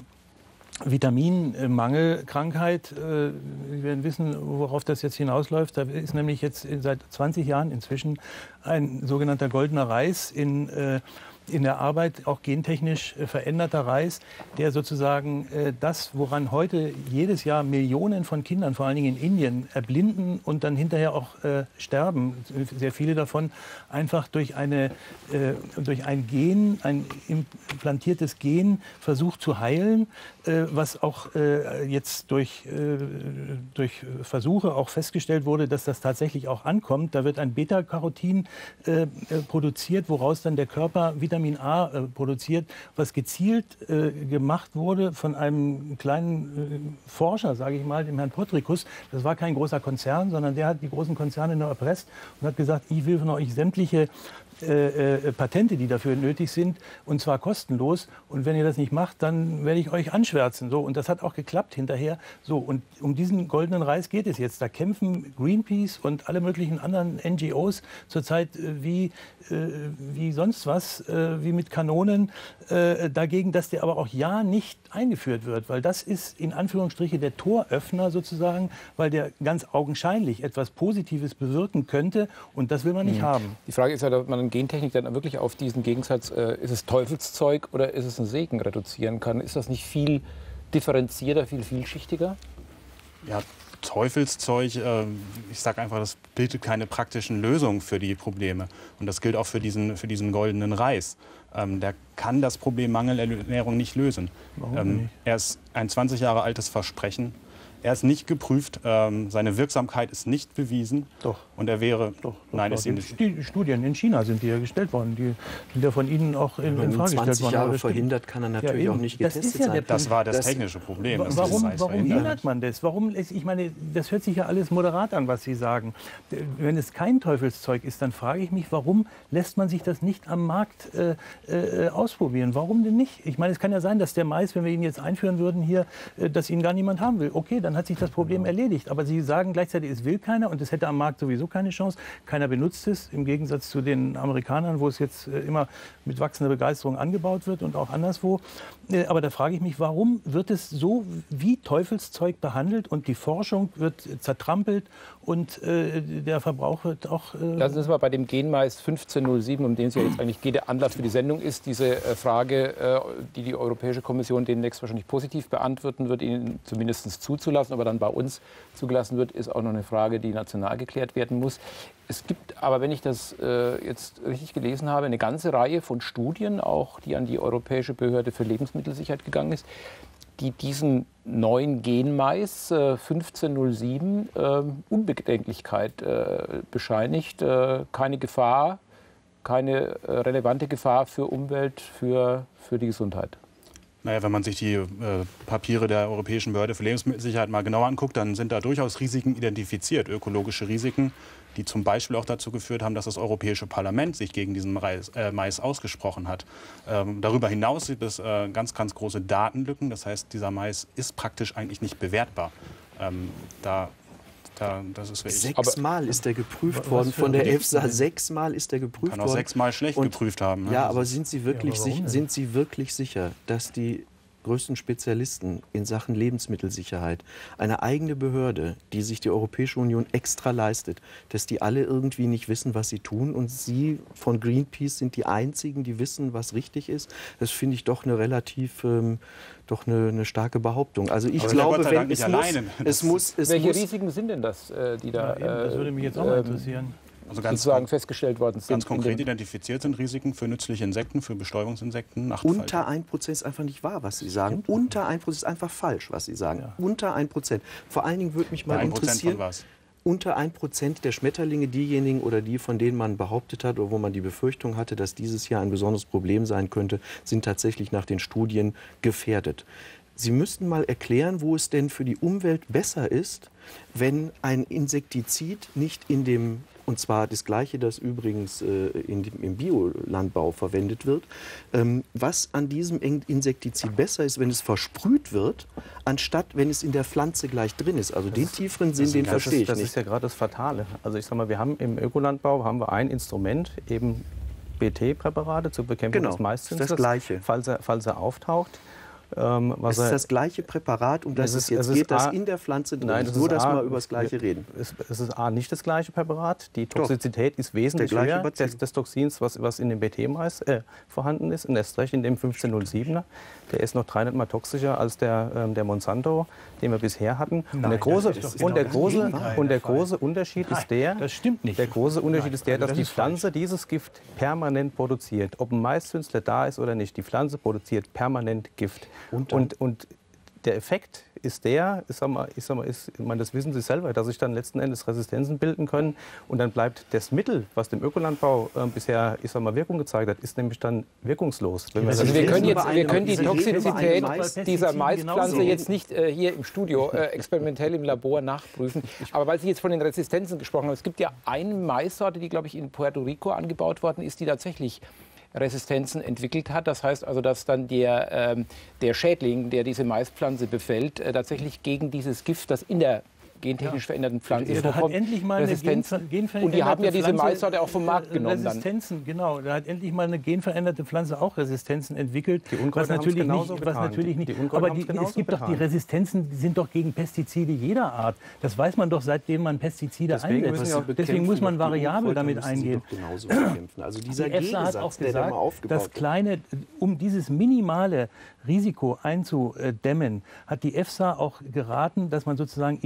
Vitaminmangelkrankheit. Äh, wir werden wissen, worauf das jetzt hinausläuft. Da ist nämlich jetzt seit zwanzig Jahren inzwischen ein sogenannter goldener Reis in äh, in der Arbeit, auch gentechnisch äh, veränderter Reis, der sozusagen äh, das, woran heute jedes Jahr Millionen von Kindern, vor allen Dingen in Indien, erblinden und dann hinterher auch äh, sterben, sehr viele davon, einfach durch, eine, äh, durch ein Gen, ein implantiertes Gen versucht zu heilen, äh, was auch äh, jetzt durch, äh, durch Versuche auch festgestellt wurde, dass das tatsächlich auch ankommt. Da wird ein Beta-Carotin äh, produziert, woraus dann der Körper Vitamin A äh, produziert, was gezielt äh, gemacht wurde von einem kleinen äh, Forscher, sage ich mal, dem Herrn Potricus. Das war kein großer Konzern, sondern der hat die großen Konzerne nur erpresst und hat gesagt, ich will von euch sämtliche Äh, äh, Patente, die dafür nötig sind, und zwar kostenlos. Und wenn ihr das nicht macht, dann werde ich euch anschwärzen. So, und das hat auch geklappt hinterher. So, und um diesen goldenen Reis geht es jetzt. Da kämpfen Greenpeace und alle möglichen anderen N G Os zurzeit äh, wie, äh, wie sonst was, äh, wie mit Kanonen äh, dagegen, dass der aber auch ja nicht eingeführt wird. Weil das ist in Anführungsstriche der Toröffner sozusagen, weil der ganz augenscheinlich etwas Positives bewirken könnte. Und das will man nicht mhm. haben. Die Frage ist ja, ob man Gentechnik dann wirklich auf diesen Gegensatz, äh, ist es Teufelszeug oder ist es ein Segen, reduzieren kann. Ist das nicht viel differenzierter, viel vielschichtiger? Ja, Teufelszeug, äh, ich sage einfach, das bietet keine praktischen Lösungen für die Probleme. Und das gilt auch für diesen, für diesen goldenen Reis. Ähm, der kann das Problem Mangelernährung nicht lösen. Warum Ähm, nicht? er ist ein zwanzig Jahre altes Versprechen. Er ist nicht geprüft, ähm, seine Wirksamkeit ist nicht bewiesen. Doch. Und er wäre, Doch, doch, nein, doch. ist ihm nicht. Die Studien in China sind die ja gestellt worden. Die sind ja von Ihnen auch in, in Frage gestellt zwanzig worden. Jahre Aber das stimmt. verhindert kann er natürlich Ja, auch eben. nicht Das getestet ist ja der sein. Das war das, Das- technische Problem. Wa- dass Warum, dieses Eis warum verhindert. hindert man das? Warum, ist- ich meine, das hört sich ja alles moderat an, was Sie sagen. Wenn es kein Teufelszeug ist, dann frage ich mich, warum lässt man sich das nicht am Markt äh, äh, ausprobieren? Warum denn nicht? Ich meine, es kann ja sein, dass der Mais, wenn wir ihn jetzt einführen würden hier, äh, dass ihn gar niemand haben will. Okay, dann hat sich das Problem erledigt. Aber Sie sagen gleichzeitig, es will keiner und es hätte am Markt sowieso keine Chance. Keiner benutzt es, im Gegensatz zu den Amerikanern, wo es jetzt äh, immer mit wachsender Begeisterung angebaut wird und auch anderswo. Äh, aber da frage ich mich, warum wird es so wie Teufelszeug behandelt und die Forschung wird zertrampelt und äh, der Verbrauch wird auch... Äh, Lassen Sie uns mal bei dem Genmais fünfzehn null sieben, um den es ja jetzt eigentlich geht, der Anlass für die Sendung ist, diese äh, Frage, äh, die die Europäische Kommission demnächst wahrscheinlich positiv beantworten wird, ihn zumindest zuzulassen, aber dann bei uns zugelassen wird, ist auch noch eine Frage, die national geklärt werden muss. Es gibt aber, wenn ich das äh, jetzt richtig gelesen habe, eine ganze Reihe von Studien, auch die an die Europäische Behörde für Lebensmittelsicherheit gegangen ist, die diesen neuen Genmais äh, fünfzehn null sieben äh, Unbedenklichkeit äh, bescheinigt. Äh, keine Gefahr, keine äh, relevante Gefahr für Umwelt, für, für die Gesundheit. Naja, wenn man sich die äh, Papiere der Europäischen Behörde für Lebensmittelsicherheit mal genauer anguckt, dann sind da durchaus Risiken identifiziert, ökologische Risiken, die zum Beispiel auch dazu geführt haben, dass das Europäische Parlament sich gegen diesen Mais, äh, Mais ausgesprochen hat. Ähm, darüber hinaus gibt es äh, ganz, ganz große Datenlücken. Das heißt, dieser Mais ist praktisch eigentlich nicht bewertbar. Ähm, da, da, das ist wirklich, Sechsmal ist er geprüft Was worden für von der Berichte EFSA. denn? Sechsmal ist er geprüft kann auch worden. sechsmal schlecht Und- geprüft haben. ne? Ja, Das aber ist- sind Sie wirklich, Ja, aber warum sich, denn? sind Sie wirklich sicher, dass die größten Spezialisten in Sachen Lebensmittelsicherheit eine eigene Behörde, die sich die Europäische Union extra leistet, dass die alle irgendwie nicht wissen, was sie tun und Sie von Greenpeace sind die Einzigen, die wissen, was richtig ist? Das finde ich doch eine relativ ähm, doch eine, eine starke Behauptung. Also ich Aber glaube, Gott sei wenn Dank es nicht muss, alleine. es muss, es Welche muss, Risiken sind denn das, äh, die da ja, eben, das würde mich jetzt auch mal äh, interessieren. Also ganz, sozusagen festgestellt worden sind? ganz in konkret dem- identifiziert sind Risiken für nützliche Insekten, für Bestäubungsinsekten, Nachtfalter. Unter ein Prozent ist einfach nicht wahr, was Sie sagen. Unter ein Prozent ist einfach falsch, was Sie sagen. Ja. Unter ein Prozent. Vor allen Dingen würde mich mal ein Prozent interessieren, von was? unter ein Prozent der Schmetterlinge, diejenigen oder die, von denen man behauptet hat oder wo man die Befürchtung hatte, dass dieses Jahr ein besonderes Problem sein könnte, sind tatsächlich nach den Studien gefährdet. Sie müssten mal erklären, wo es denn für die Umwelt besser ist, wenn ein Insektizid nicht in dem, und zwar das gleiche, das übrigens äh, in dem, im Biolandbau verwendet wird, ähm, was an diesem In- Insektizid besser ist, wenn es versprüht wird, anstatt wenn es in der Pflanze gleich drin ist. Also den tieferen Sinn, den Das verstehe ist, ich das nicht. ist ja gerade das Fatale. Also ich sag mal, wir haben im Ökolandbau haben wir ein Instrument, eben B T-Präparate zur Bekämpfung Genau, des Maiszinses, ist das Gleiche. falls er, falls er auftaucht. Ähm, was Es ist er- das gleiche Präparat, um das Es es, ist- jetzt es ist geht, das A- in der Pflanze drin Nein, ist. das Nur, ist dass A, wir über das Gleiche reden. Es, es ist A, nicht das gleiche Präparat. Die Toxizität ist wesentlich Der gleiche höher Bacillus. des, des Toxins, was, was in dem B T-Mais äh, vorhanden ist. Und erst recht in dem fünfzehn null siebener. Der ist noch dreihundert Mal toxischer als der, ähm, der Monsanto, den wir bisher hatten. und der Nein, große, das ist doch und der genau das große, Gegenteil und der der Fall. große Unterschied Nein, ist der, das stimmt nicht. Der große Unterschied Nein, ist der, also dass das die ist falsch. Pflanze dieses Gift permanent produziert. Ob ein Maiszünsler da ist oder nicht, die Pflanze produziert permanent Gift. Und Und, dann? und der Effekt ist der, ich sag mal, ich sag mal, ist, ich meine, das wissen Sie selber, dass sich dann letzten Endes Resistenzen bilden können. Und dann bleibt das Mittel, was dem Ökolandbau äh, bisher, ich sag mal, Wirkung gezeigt hat, ist nämlich dann wirkungslos. Wenn wir Also Also das wir reden können, über jetzt, wir eine- können die Sie reden über Toxizität eine Mais- dieser Pestiziden Maispflanze genauso. jetzt nicht äh, hier im Studio äh, experimentell im Labor nachprüfen. Aber weil Sie jetzt von den Resistenzen gesprochen haben, es gibt ja eine Maissorte, die, glaube ich, in Puerto Rico angebaut worden ist, die tatsächlich Resistenzen entwickelt hat. Das heißt also, dass dann der, ähm, der Schädling, der diese Maispflanze befällt, äh, tatsächlich gegen dieses Gift, das in der gentechnisch veränderten Pflanze Ja, da hat vorkommt, endlich mal eine Resistenzen. genver genveränderte Und die haben ja diese Pflanze, Maissorte auch vom Markt äh, genommen dann. Resistenzen, genau. Da hat endlich mal eine genveränderte Pflanze auch Resistenzen entwickelt. Die Unkräuter was haben's natürlich genauso nicht, was getan. natürlich Die- nicht. die Unkräuter aber haben's die, genauso es gibt doch die getan. Resistenzen, die sind doch gegen Pestizide jeder Art. Das weiß man doch, seitdem man Pestizide Deswegen einsetzt. müssen wir auch Deswegen muss man doch die variabel Unkräuter damit müssen Sie eingehen. doch genauso bekämpfen. Also dieser Die EFSA hat auch Gegensatz, der da gesagt, mal aufgebaut das wird. kleine, um dieses minimale Risiko einzudämmen, hat die EFSA auch geraten, dass man sozusagen in den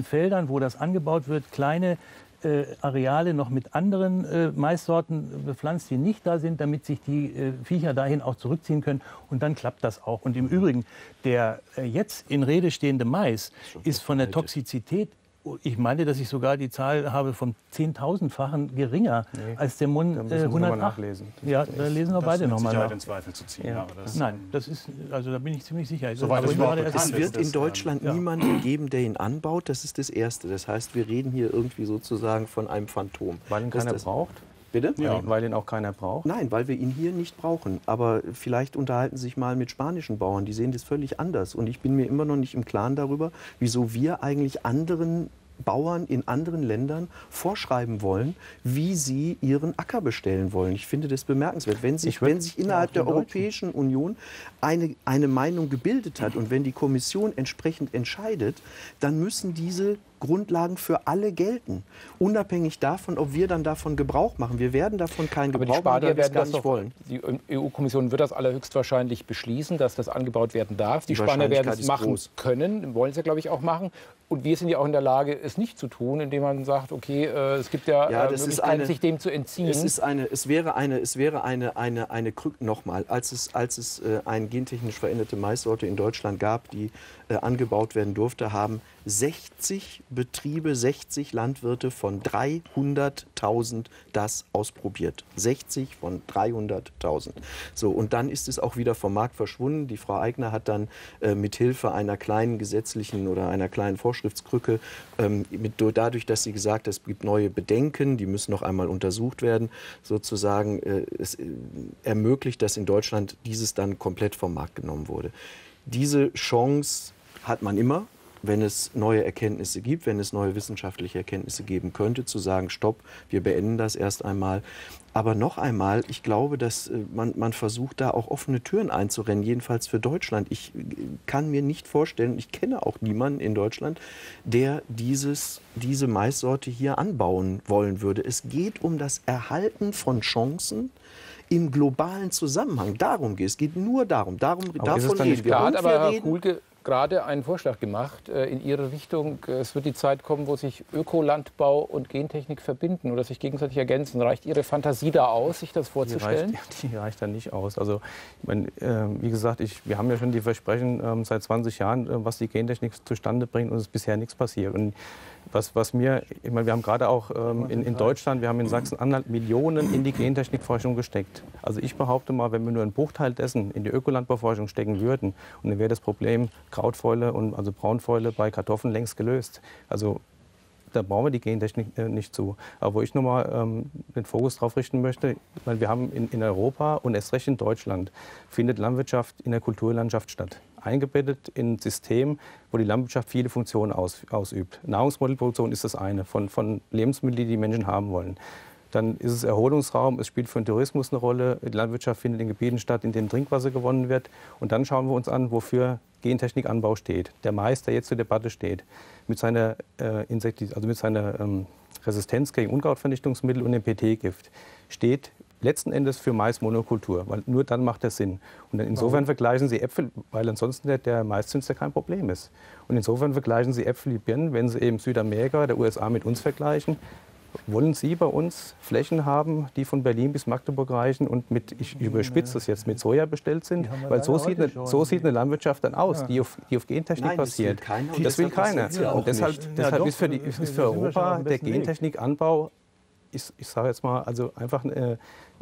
Feldern, wo das angebaut wird, kleine äh, Areale noch mit anderen äh, Maissorten bepflanzt, die nicht da sind, damit sich die äh, Viecher dahin auch zurückziehen können. Und dann klappt das auch. Und im Übrigen, der äh, jetzt in Rede stehende Mais ist von der Toxizität, ich meine, dass ich sogar die Zahl habe von zehntausendfachen geringer nee, als der Mund äh, hundertacht. Nachlesen. Ja, da lesen wir beide nochmal nach. in Zweifel zu ziehen. Ja. Aber das Nein, das ist, also da bin ich ziemlich sicher. So weit es überhaupt Es wird in Deutschland ja. niemanden geben, der ihn anbaut. Das ist das Erste. Das heißt, wir reden hier irgendwie sozusagen von einem Phantom. Weil ihn keiner das, braucht? Bitte? Ja. Weil ihn auch keiner braucht? Nein, weil wir ihn hier nicht brauchen. Aber vielleicht unterhalten Sie sich mal mit spanischen Bauern. Die sehen das völlig anders. Und ich bin mir immer noch nicht im Klaren darüber, wieso wir eigentlich anderen Bauern in anderen Ländern vorschreiben wollen, wie sie ihren Acker bestellen wollen. Ich finde das bemerkenswert. Wenn sich, wenn sich innerhalb der Europäischen Union eine, eine Meinung gebildet hat und wenn die Kommission entsprechend entscheidet, dann müssen diese Grundlagen für alle gelten. Unabhängig davon, ob wir dann davon Gebrauch machen. Wir werden davon keinen Gebrauch machen, weil wir es gar nicht doch, wollen. Die E U-Kommission wird das allerhöchstwahrscheinlich beschließen, dass das angebaut werden darf. Die, die Spanier werden es machen groß. können, wollen es ja, glaube ich, auch machen. Und wir sind ja auch in der Lage, es nicht zu tun, indem man sagt, okay, äh, es gibt ja, ja äh, Möglichkeiten, sich dem zu entziehen. Es, ist eine, es wäre eine, es wäre eine, eine, eine Krück, nochmal, als es, als es äh, eine gentechnisch veränderte Maissorte in Deutschland gab, die äh, angebaut werden durfte, haben sechzig Betriebe, sechzig Landwirte von dreihunderttausend das ausprobiert. sechzig von dreihunderttausend. So, und dann ist es auch wieder vom Markt verschwunden. Die Frau Aigner hat dann äh, mit Hilfe einer kleinen gesetzlichen oder einer kleinen Vorschriftskrücke, ähm, mit, dadurch, dass sie gesagt hat, es gibt neue Bedenken, die müssen noch einmal untersucht werden, sozusagen äh, es äh, ermöglicht, dass in Deutschland dieses dann komplett vom Markt genommen wurde. Diese Chance hat man immer, wenn es neue Erkenntnisse gibt, wenn es neue wissenschaftliche Erkenntnisse geben könnte, zu sagen, stopp, wir beenden das erst einmal. Aber noch einmal, ich glaube, dass man, man versucht, da auch offene Türen einzurennen, jedenfalls für Deutschland. Ich kann mir nicht vorstellen, ich kenne auch niemanden in Deutschland, der dieses, diese Maissorte hier anbauen wollen würde. Es geht um das Erhalten von Chancen im globalen Zusammenhang. Darum geht es. Es geht nur darum. darum davon reden wir. Da hat aber Herr Kuhlke gerade einen Vorschlag gemacht äh, in Ihre Richtung. Es wird die Zeit kommen, wo sich Ökolandbau und Gentechnik verbinden oder sich gegenseitig ergänzen. Reicht Ihre Fantasie da aus, sich das vorzustellen? Die reicht, die reicht da nicht aus. Also, ich mein, äh, wie gesagt, ich, wir haben ja schon die Versprechen äh, seit zwanzig Jahren, äh, was die Gentechnik zustande bringt, und es ist bisher nichts passiert. Und was, was mir, ich meine, wir haben gerade auch ähm, in, in Deutschland, wir haben in Sachsen-Anhalt Millionen in die Gentechnikforschung gesteckt. Also ich behaupte mal, wenn wir nur einen Bruchteil dessen in die Ökolandbauforschung stecken würden, und dann wäre das Problem Krautfäule und also Braunfäule bei Kartoffeln längst gelöst. Also da brauchen wir die Gentechnik äh, nicht zu. Aber wo ich nochmal ähm, den Fokus drauf richten möchte, weil wir haben in, in Europa und erst recht in Deutschland findet Landwirtschaft in der Kulturlandschaft statt. Eingebettet in ein System, wo die Landwirtschaft viele Funktionen aus, ausübt. Nahrungsmittelproduktion ist das eine, von, von Lebensmitteln, die die Menschen haben wollen. Dann ist es Erholungsraum, es spielt für den Tourismus eine Rolle. Die Landwirtschaft findet in Gebieten statt, in denen Trinkwasser gewonnen wird. Und dann schauen wir uns an, wofür Gentechnikanbau steht. Der Mais, der jetzt zur Debatte steht, mit seiner, äh, Insekti- also mit seiner ähm, Resistenz gegen Unkrautvernichtungsmittel und dem P T-Gift, steht letzten Endes für Maismonokultur, weil nur dann macht das Sinn. Und insofern Warum? vergleichen Sie Äpfel, weil ansonsten der, der Maiszünsler kein Problem ist. Und insofern vergleichen Sie Äpfel wie Birnen, wenn Sie eben Südamerika, der U S A mit uns vergleichen. Wollen Sie bei uns Flächen haben, die von Berlin bis Magdeburg reichen und mit, ich überspitze das jetzt, mit Soja bestellt sind? Weil so sieht, eine, so sieht eine Landwirtschaft dann aus, ja. die, auf, die auf Gentechnik Nein, basiert. Das will keiner. Das will keiner. Ja und deshalb, deshalb ja, ist für, die, ist für Europa der Gentechnikanbau, ich, ich sage jetzt mal, also einfach äh,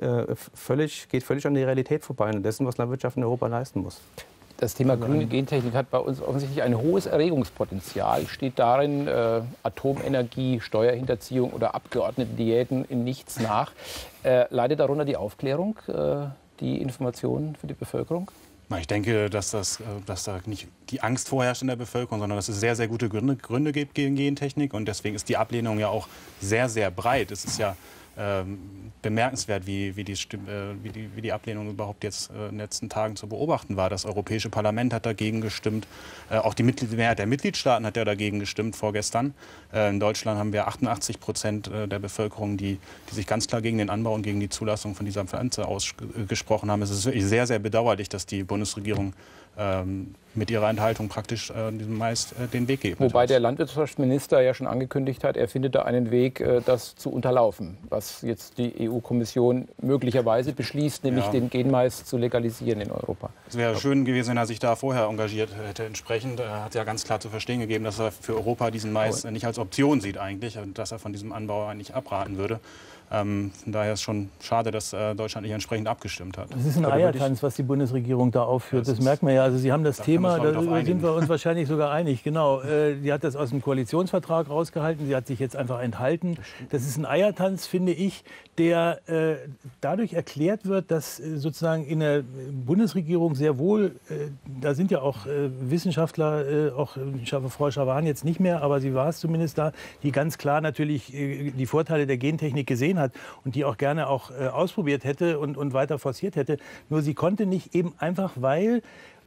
völlig, geht völlig an die Realität vorbei und dessen, was Landwirtschaft in Europa leisten muss. Das Thema grüne Gentechnik hat bei uns offensichtlich ein hohes Erregungspotenzial. Steht darin äh, Atomenergie, Steuerhinterziehung oder Abgeordnetendiäten in nichts nach. Äh, leidet darunter die Aufklärung, äh, die Informationen für die Bevölkerung? Ich denke, dass, das, dass da nicht die Angst vorherrscht in der Bevölkerung, sondern dass es sehr, sehr gute Gründe, Gründe gibt gegen Gentechnik. Und deswegen ist die Ablehnung ja auch sehr, sehr breit. Es ist ja ähm, bemerkenswert, wie, wie, die, äh, wie, die, wie die Ablehnung überhaupt jetzt äh, in den letzten Tagen zu beobachten war. Das Europäische Parlament hat dagegen gestimmt. Äh, auch die Mitglied Mehrheit der Mitgliedstaaten hat ja dagegen gestimmt vorgestern. Äh, in Deutschland haben wir achtundachtzig Prozent der Bevölkerung, die, die sich ganz klar gegen den Anbau und gegen die Zulassung von dieser Pflanze ausgesprochen haben. Es ist wirklich sehr, sehr bedauerlich, dass die Bundesregierung ähm, mit ihrer Enthaltung praktisch äh, diesem Mais äh, den Weg geben. Wobei der Landwirtschaftsminister ja schon angekündigt hat, er findet da einen Weg, äh, das zu unterlaufen, was jetzt die E U-Kommission möglicherweise beschließt, nämlich Ja. den Genmais zu legalisieren in Europa. Es wäre schön gewesen, wenn er sich da vorher engagiert hätte. Entsprechend er hat ja ganz klar zu verstehen gegeben, dass er für Europa diesen Mais nicht als Option sieht eigentlich und dass er von diesem Anbau eigentlich abraten würde. Ähm, von daher ist es schon schade, dass äh, Deutschland nicht entsprechend abgestimmt hat. Das ist ein Eiertanz, was die Bundesregierung da aufführt. Das, das merkt man ja. Also Sie haben das da Thema, da sind wir uns wahrscheinlich sogar einig. Genau. Äh, die hat das aus dem Koalitionsvertrag rausgehalten. Sie hat sich jetzt einfach enthalten. Das ist ein Eiertanz, finde ich, der äh, dadurch erklärt wird, dass äh, sozusagen in der Bundesregierung sehr wohl, äh, da sind ja auch äh, Wissenschaftler, äh, auch äh, Frau Schawan jetzt nicht mehr, aber sie war es zumindest da, die ganz klar natürlich äh, die Vorteile der Gentechnik gesehen hat und die auch gerne auch äh, ausprobiert hätte und, und weiter forciert hätte. Nur sie konnte nicht, eben einfach, weil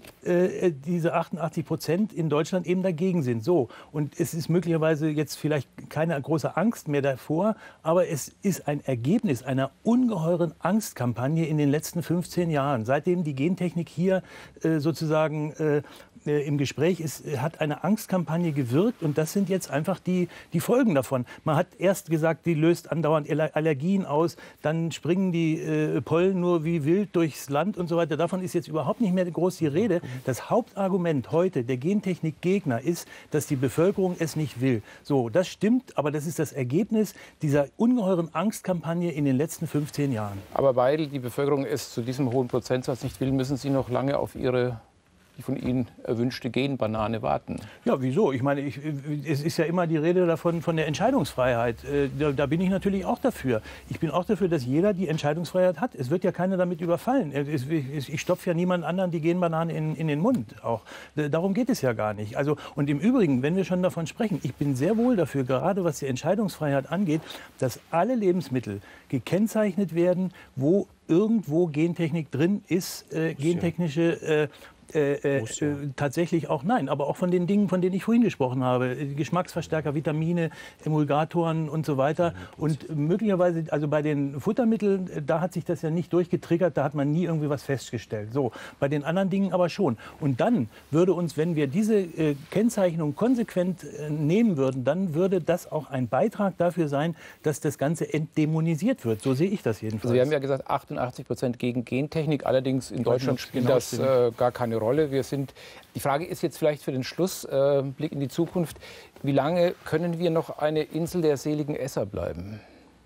äh, diese achtundachtzig Prozent in Deutschland eben dagegen sind. So. Und es ist möglicherweise jetzt vielleicht keine große Angst mehr davor, aber es ist ein Ergebnis einer ungeheuren Angstkampagne in den letzten fünfzehn Jahren. Seitdem die Gentechnik hier äh, sozusagen äh, im Gespräch ist, hat eine Angstkampagne gewirkt und das sind jetzt einfach die, die Folgen davon. Man hat erst gesagt, die löst andauernd Allergien aus, dann springen die äh, Pollen nur wie wild durchs Land und so weiter. Davon ist jetzt überhaupt nicht mehr groß die Rede. Das Hauptargument heute der Gentechnikgegner ist, dass die Bevölkerung es nicht will. So, das stimmt, aber das ist das Ergebnis dieser ungeheuren Angstkampagne in den letzten fünfzehn Jahren. Aber weil die Bevölkerung es zu diesem hohen Prozentsatz nicht will, müssen Sie noch lange auf Ihre die von Ihnen erwünschte Genbanane warten. Ja, wieso? Ich meine, ich, es ist ja immer die Rede davon von der Entscheidungsfreiheit. Da, da bin ich natürlich auch dafür. Ich bin auch dafür, dass jeder die Entscheidungsfreiheit hat. Es wird ja keiner damit überfallen. Es, ich stopfe ja niemand anderen die Genbanane in, in den Mund. Auch. Darum geht es ja gar nicht. Also, und im Übrigen, wenn wir schon davon sprechen, ich bin sehr wohl dafür, gerade was die Entscheidungsfreiheit angeht, dass alle Lebensmittel gekennzeichnet werden, wo irgendwo Gentechnik drin ist, äh, gentechnische äh, Äh, äh, tatsächlich auch nein, aber auch von den Dingen, von denen ich vorhin gesprochen habe, Geschmacksverstärker, Vitamine, Emulgatoren und so weiter. Und möglicherweise, also bei den Futtermitteln, da hat sich das ja nicht durchgetriggert, da hat man nie irgendwie was festgestellt. So, bei den anderen Dingen aber schon. Und dann würde uns, wenn wir diese äh, Kennzeichnung konsequent äh, nehmen würden, dann würde das auch ein Beitrag dafür sein, dass das Ganze entdämonisiert wird. So sehe ich das jedenfalls. Also wir haben ja gesagt, achtundachtzig Prozent gegen Gentechnik, allerdings in Deutschland spielt genau das äh, gar keine Rolle. Wir sind, die Frage ist jetzt vielleicht für den Schluss, äh, Blick in die Zukunft, wie lange können wir noch eine Insel der seligen Esser bleiben,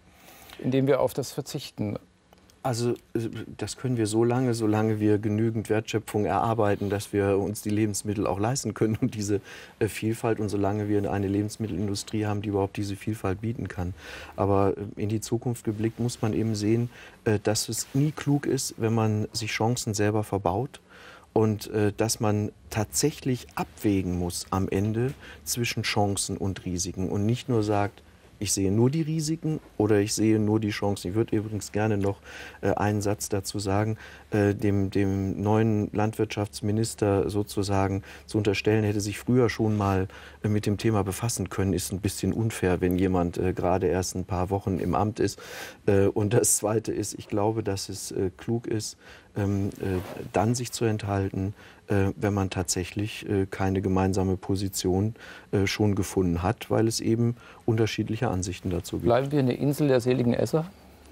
indem wir auf das verzichten? Also das können wir so lange, solange wir genügend Wertschöpfung erarbeiten, dass wir uns die Lebensmittel auch leisten können und diese äh, Vielfalt und solange wir eine Lebensmittelindustrie haben, die überhaupt diese Vielfalt bieten kann. Aber äh, in die Zukunft geblickt muss man eben sehen, äh, dass es nie klug ist, wenn man sich Chancen selber verbaut. Und äh, dass man tatsächlich abwägen muss am Ende zwischen Chancen und Risiken und nicht nur sagt, ich sehe nur die Risiken oder ich sehe nur die Chancen. Ich würde übrigens gerne noch äh, einen Satz dazu sagen, äh, dem, dem neuen Landwirtschaftsminister sozusagen zu unterstellen, hätte sich früher schon mal äh, mit dem Thema befassen können, ist ein bisschen unfair, wenn jemand äh, gerade erst ein paar Wochen im Amt ist. Äh, und das Zweite ist, ich glaube, dass es äh, klug ist, ähm, äh, dann sich zu enthalten, äh, wenn man tatsächlich äh, keine gemeinsame Position äh, schon gefunden hat, weil es eben unterschiedliche Ansichten dazu gibt. Bleiben wir eine Insel der seligen Esser?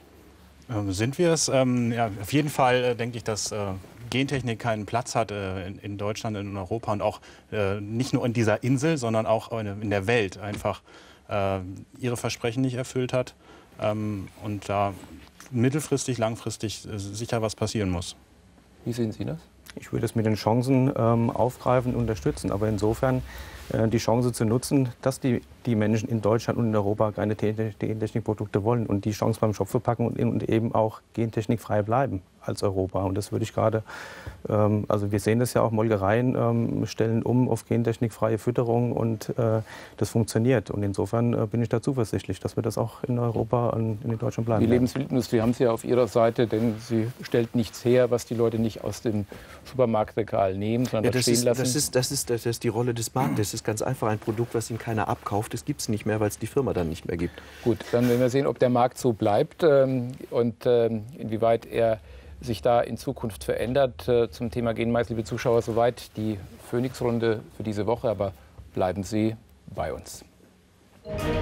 Ähm, sind wir es? Ähm, ja, auf jeden Fall äh, denke ich, dass äh, Gentechnik keinen Platz hat äh, in, in Deutschland, in Europa und auch äh, nicht nur in dieser Insel, sondern auch in der Welt einfach äh, ihre Versprechen nicht erfüllt hat ähm, und da mittelfristig, langfristig äh, sicher was passieren muss. Wie sehen Sie das? Ich würde es mit den Chancen ähm, aufgreifen und unterstützen, aber insofern äh, die Chance zu nutzen, dass die, die Menschen in Deutschland und in Europa keine Gentechnikprodukte wollen und die Chance beim Schopfe packen und, und eben auch gentechnikfrei bleiben als Europa. Und das würde ich gerade, ähm, also wir sehen das ja auch, Molkereien ähm, stellen um auf gentechnikfreie Fütterung und äh, das funktioniert. Und insofern äh, bin ich da zuversichtlich, dass wir das auch in Europa und in Deutschland bleiben. Die Lebensmittelindustrie haben Sie ja auf Ihrer Seite, denn sie stellt nichts her, was die Leute nicht aus dem Supermarktregal nehmen, sondern ja, das das stehen ist, lassen. Das ist, das, ist, das ist die Rolle des Marktes. Das ist ganz einfach ein Produkt, was Ihnen keiner abkauft. Das gibt es nicht mehr, weil es die Firma dann nicht mehr gibt. Gut, dann werden wir sehen, ob der Markt so bleibt ähm, und ähm, inwieweit er sich da in Zukunft verändert. Zum Thema Genmais, liebe Zuschauer, soweit die Phoenix-Runde für diese Woche. Aber bleiben Sie bei uns.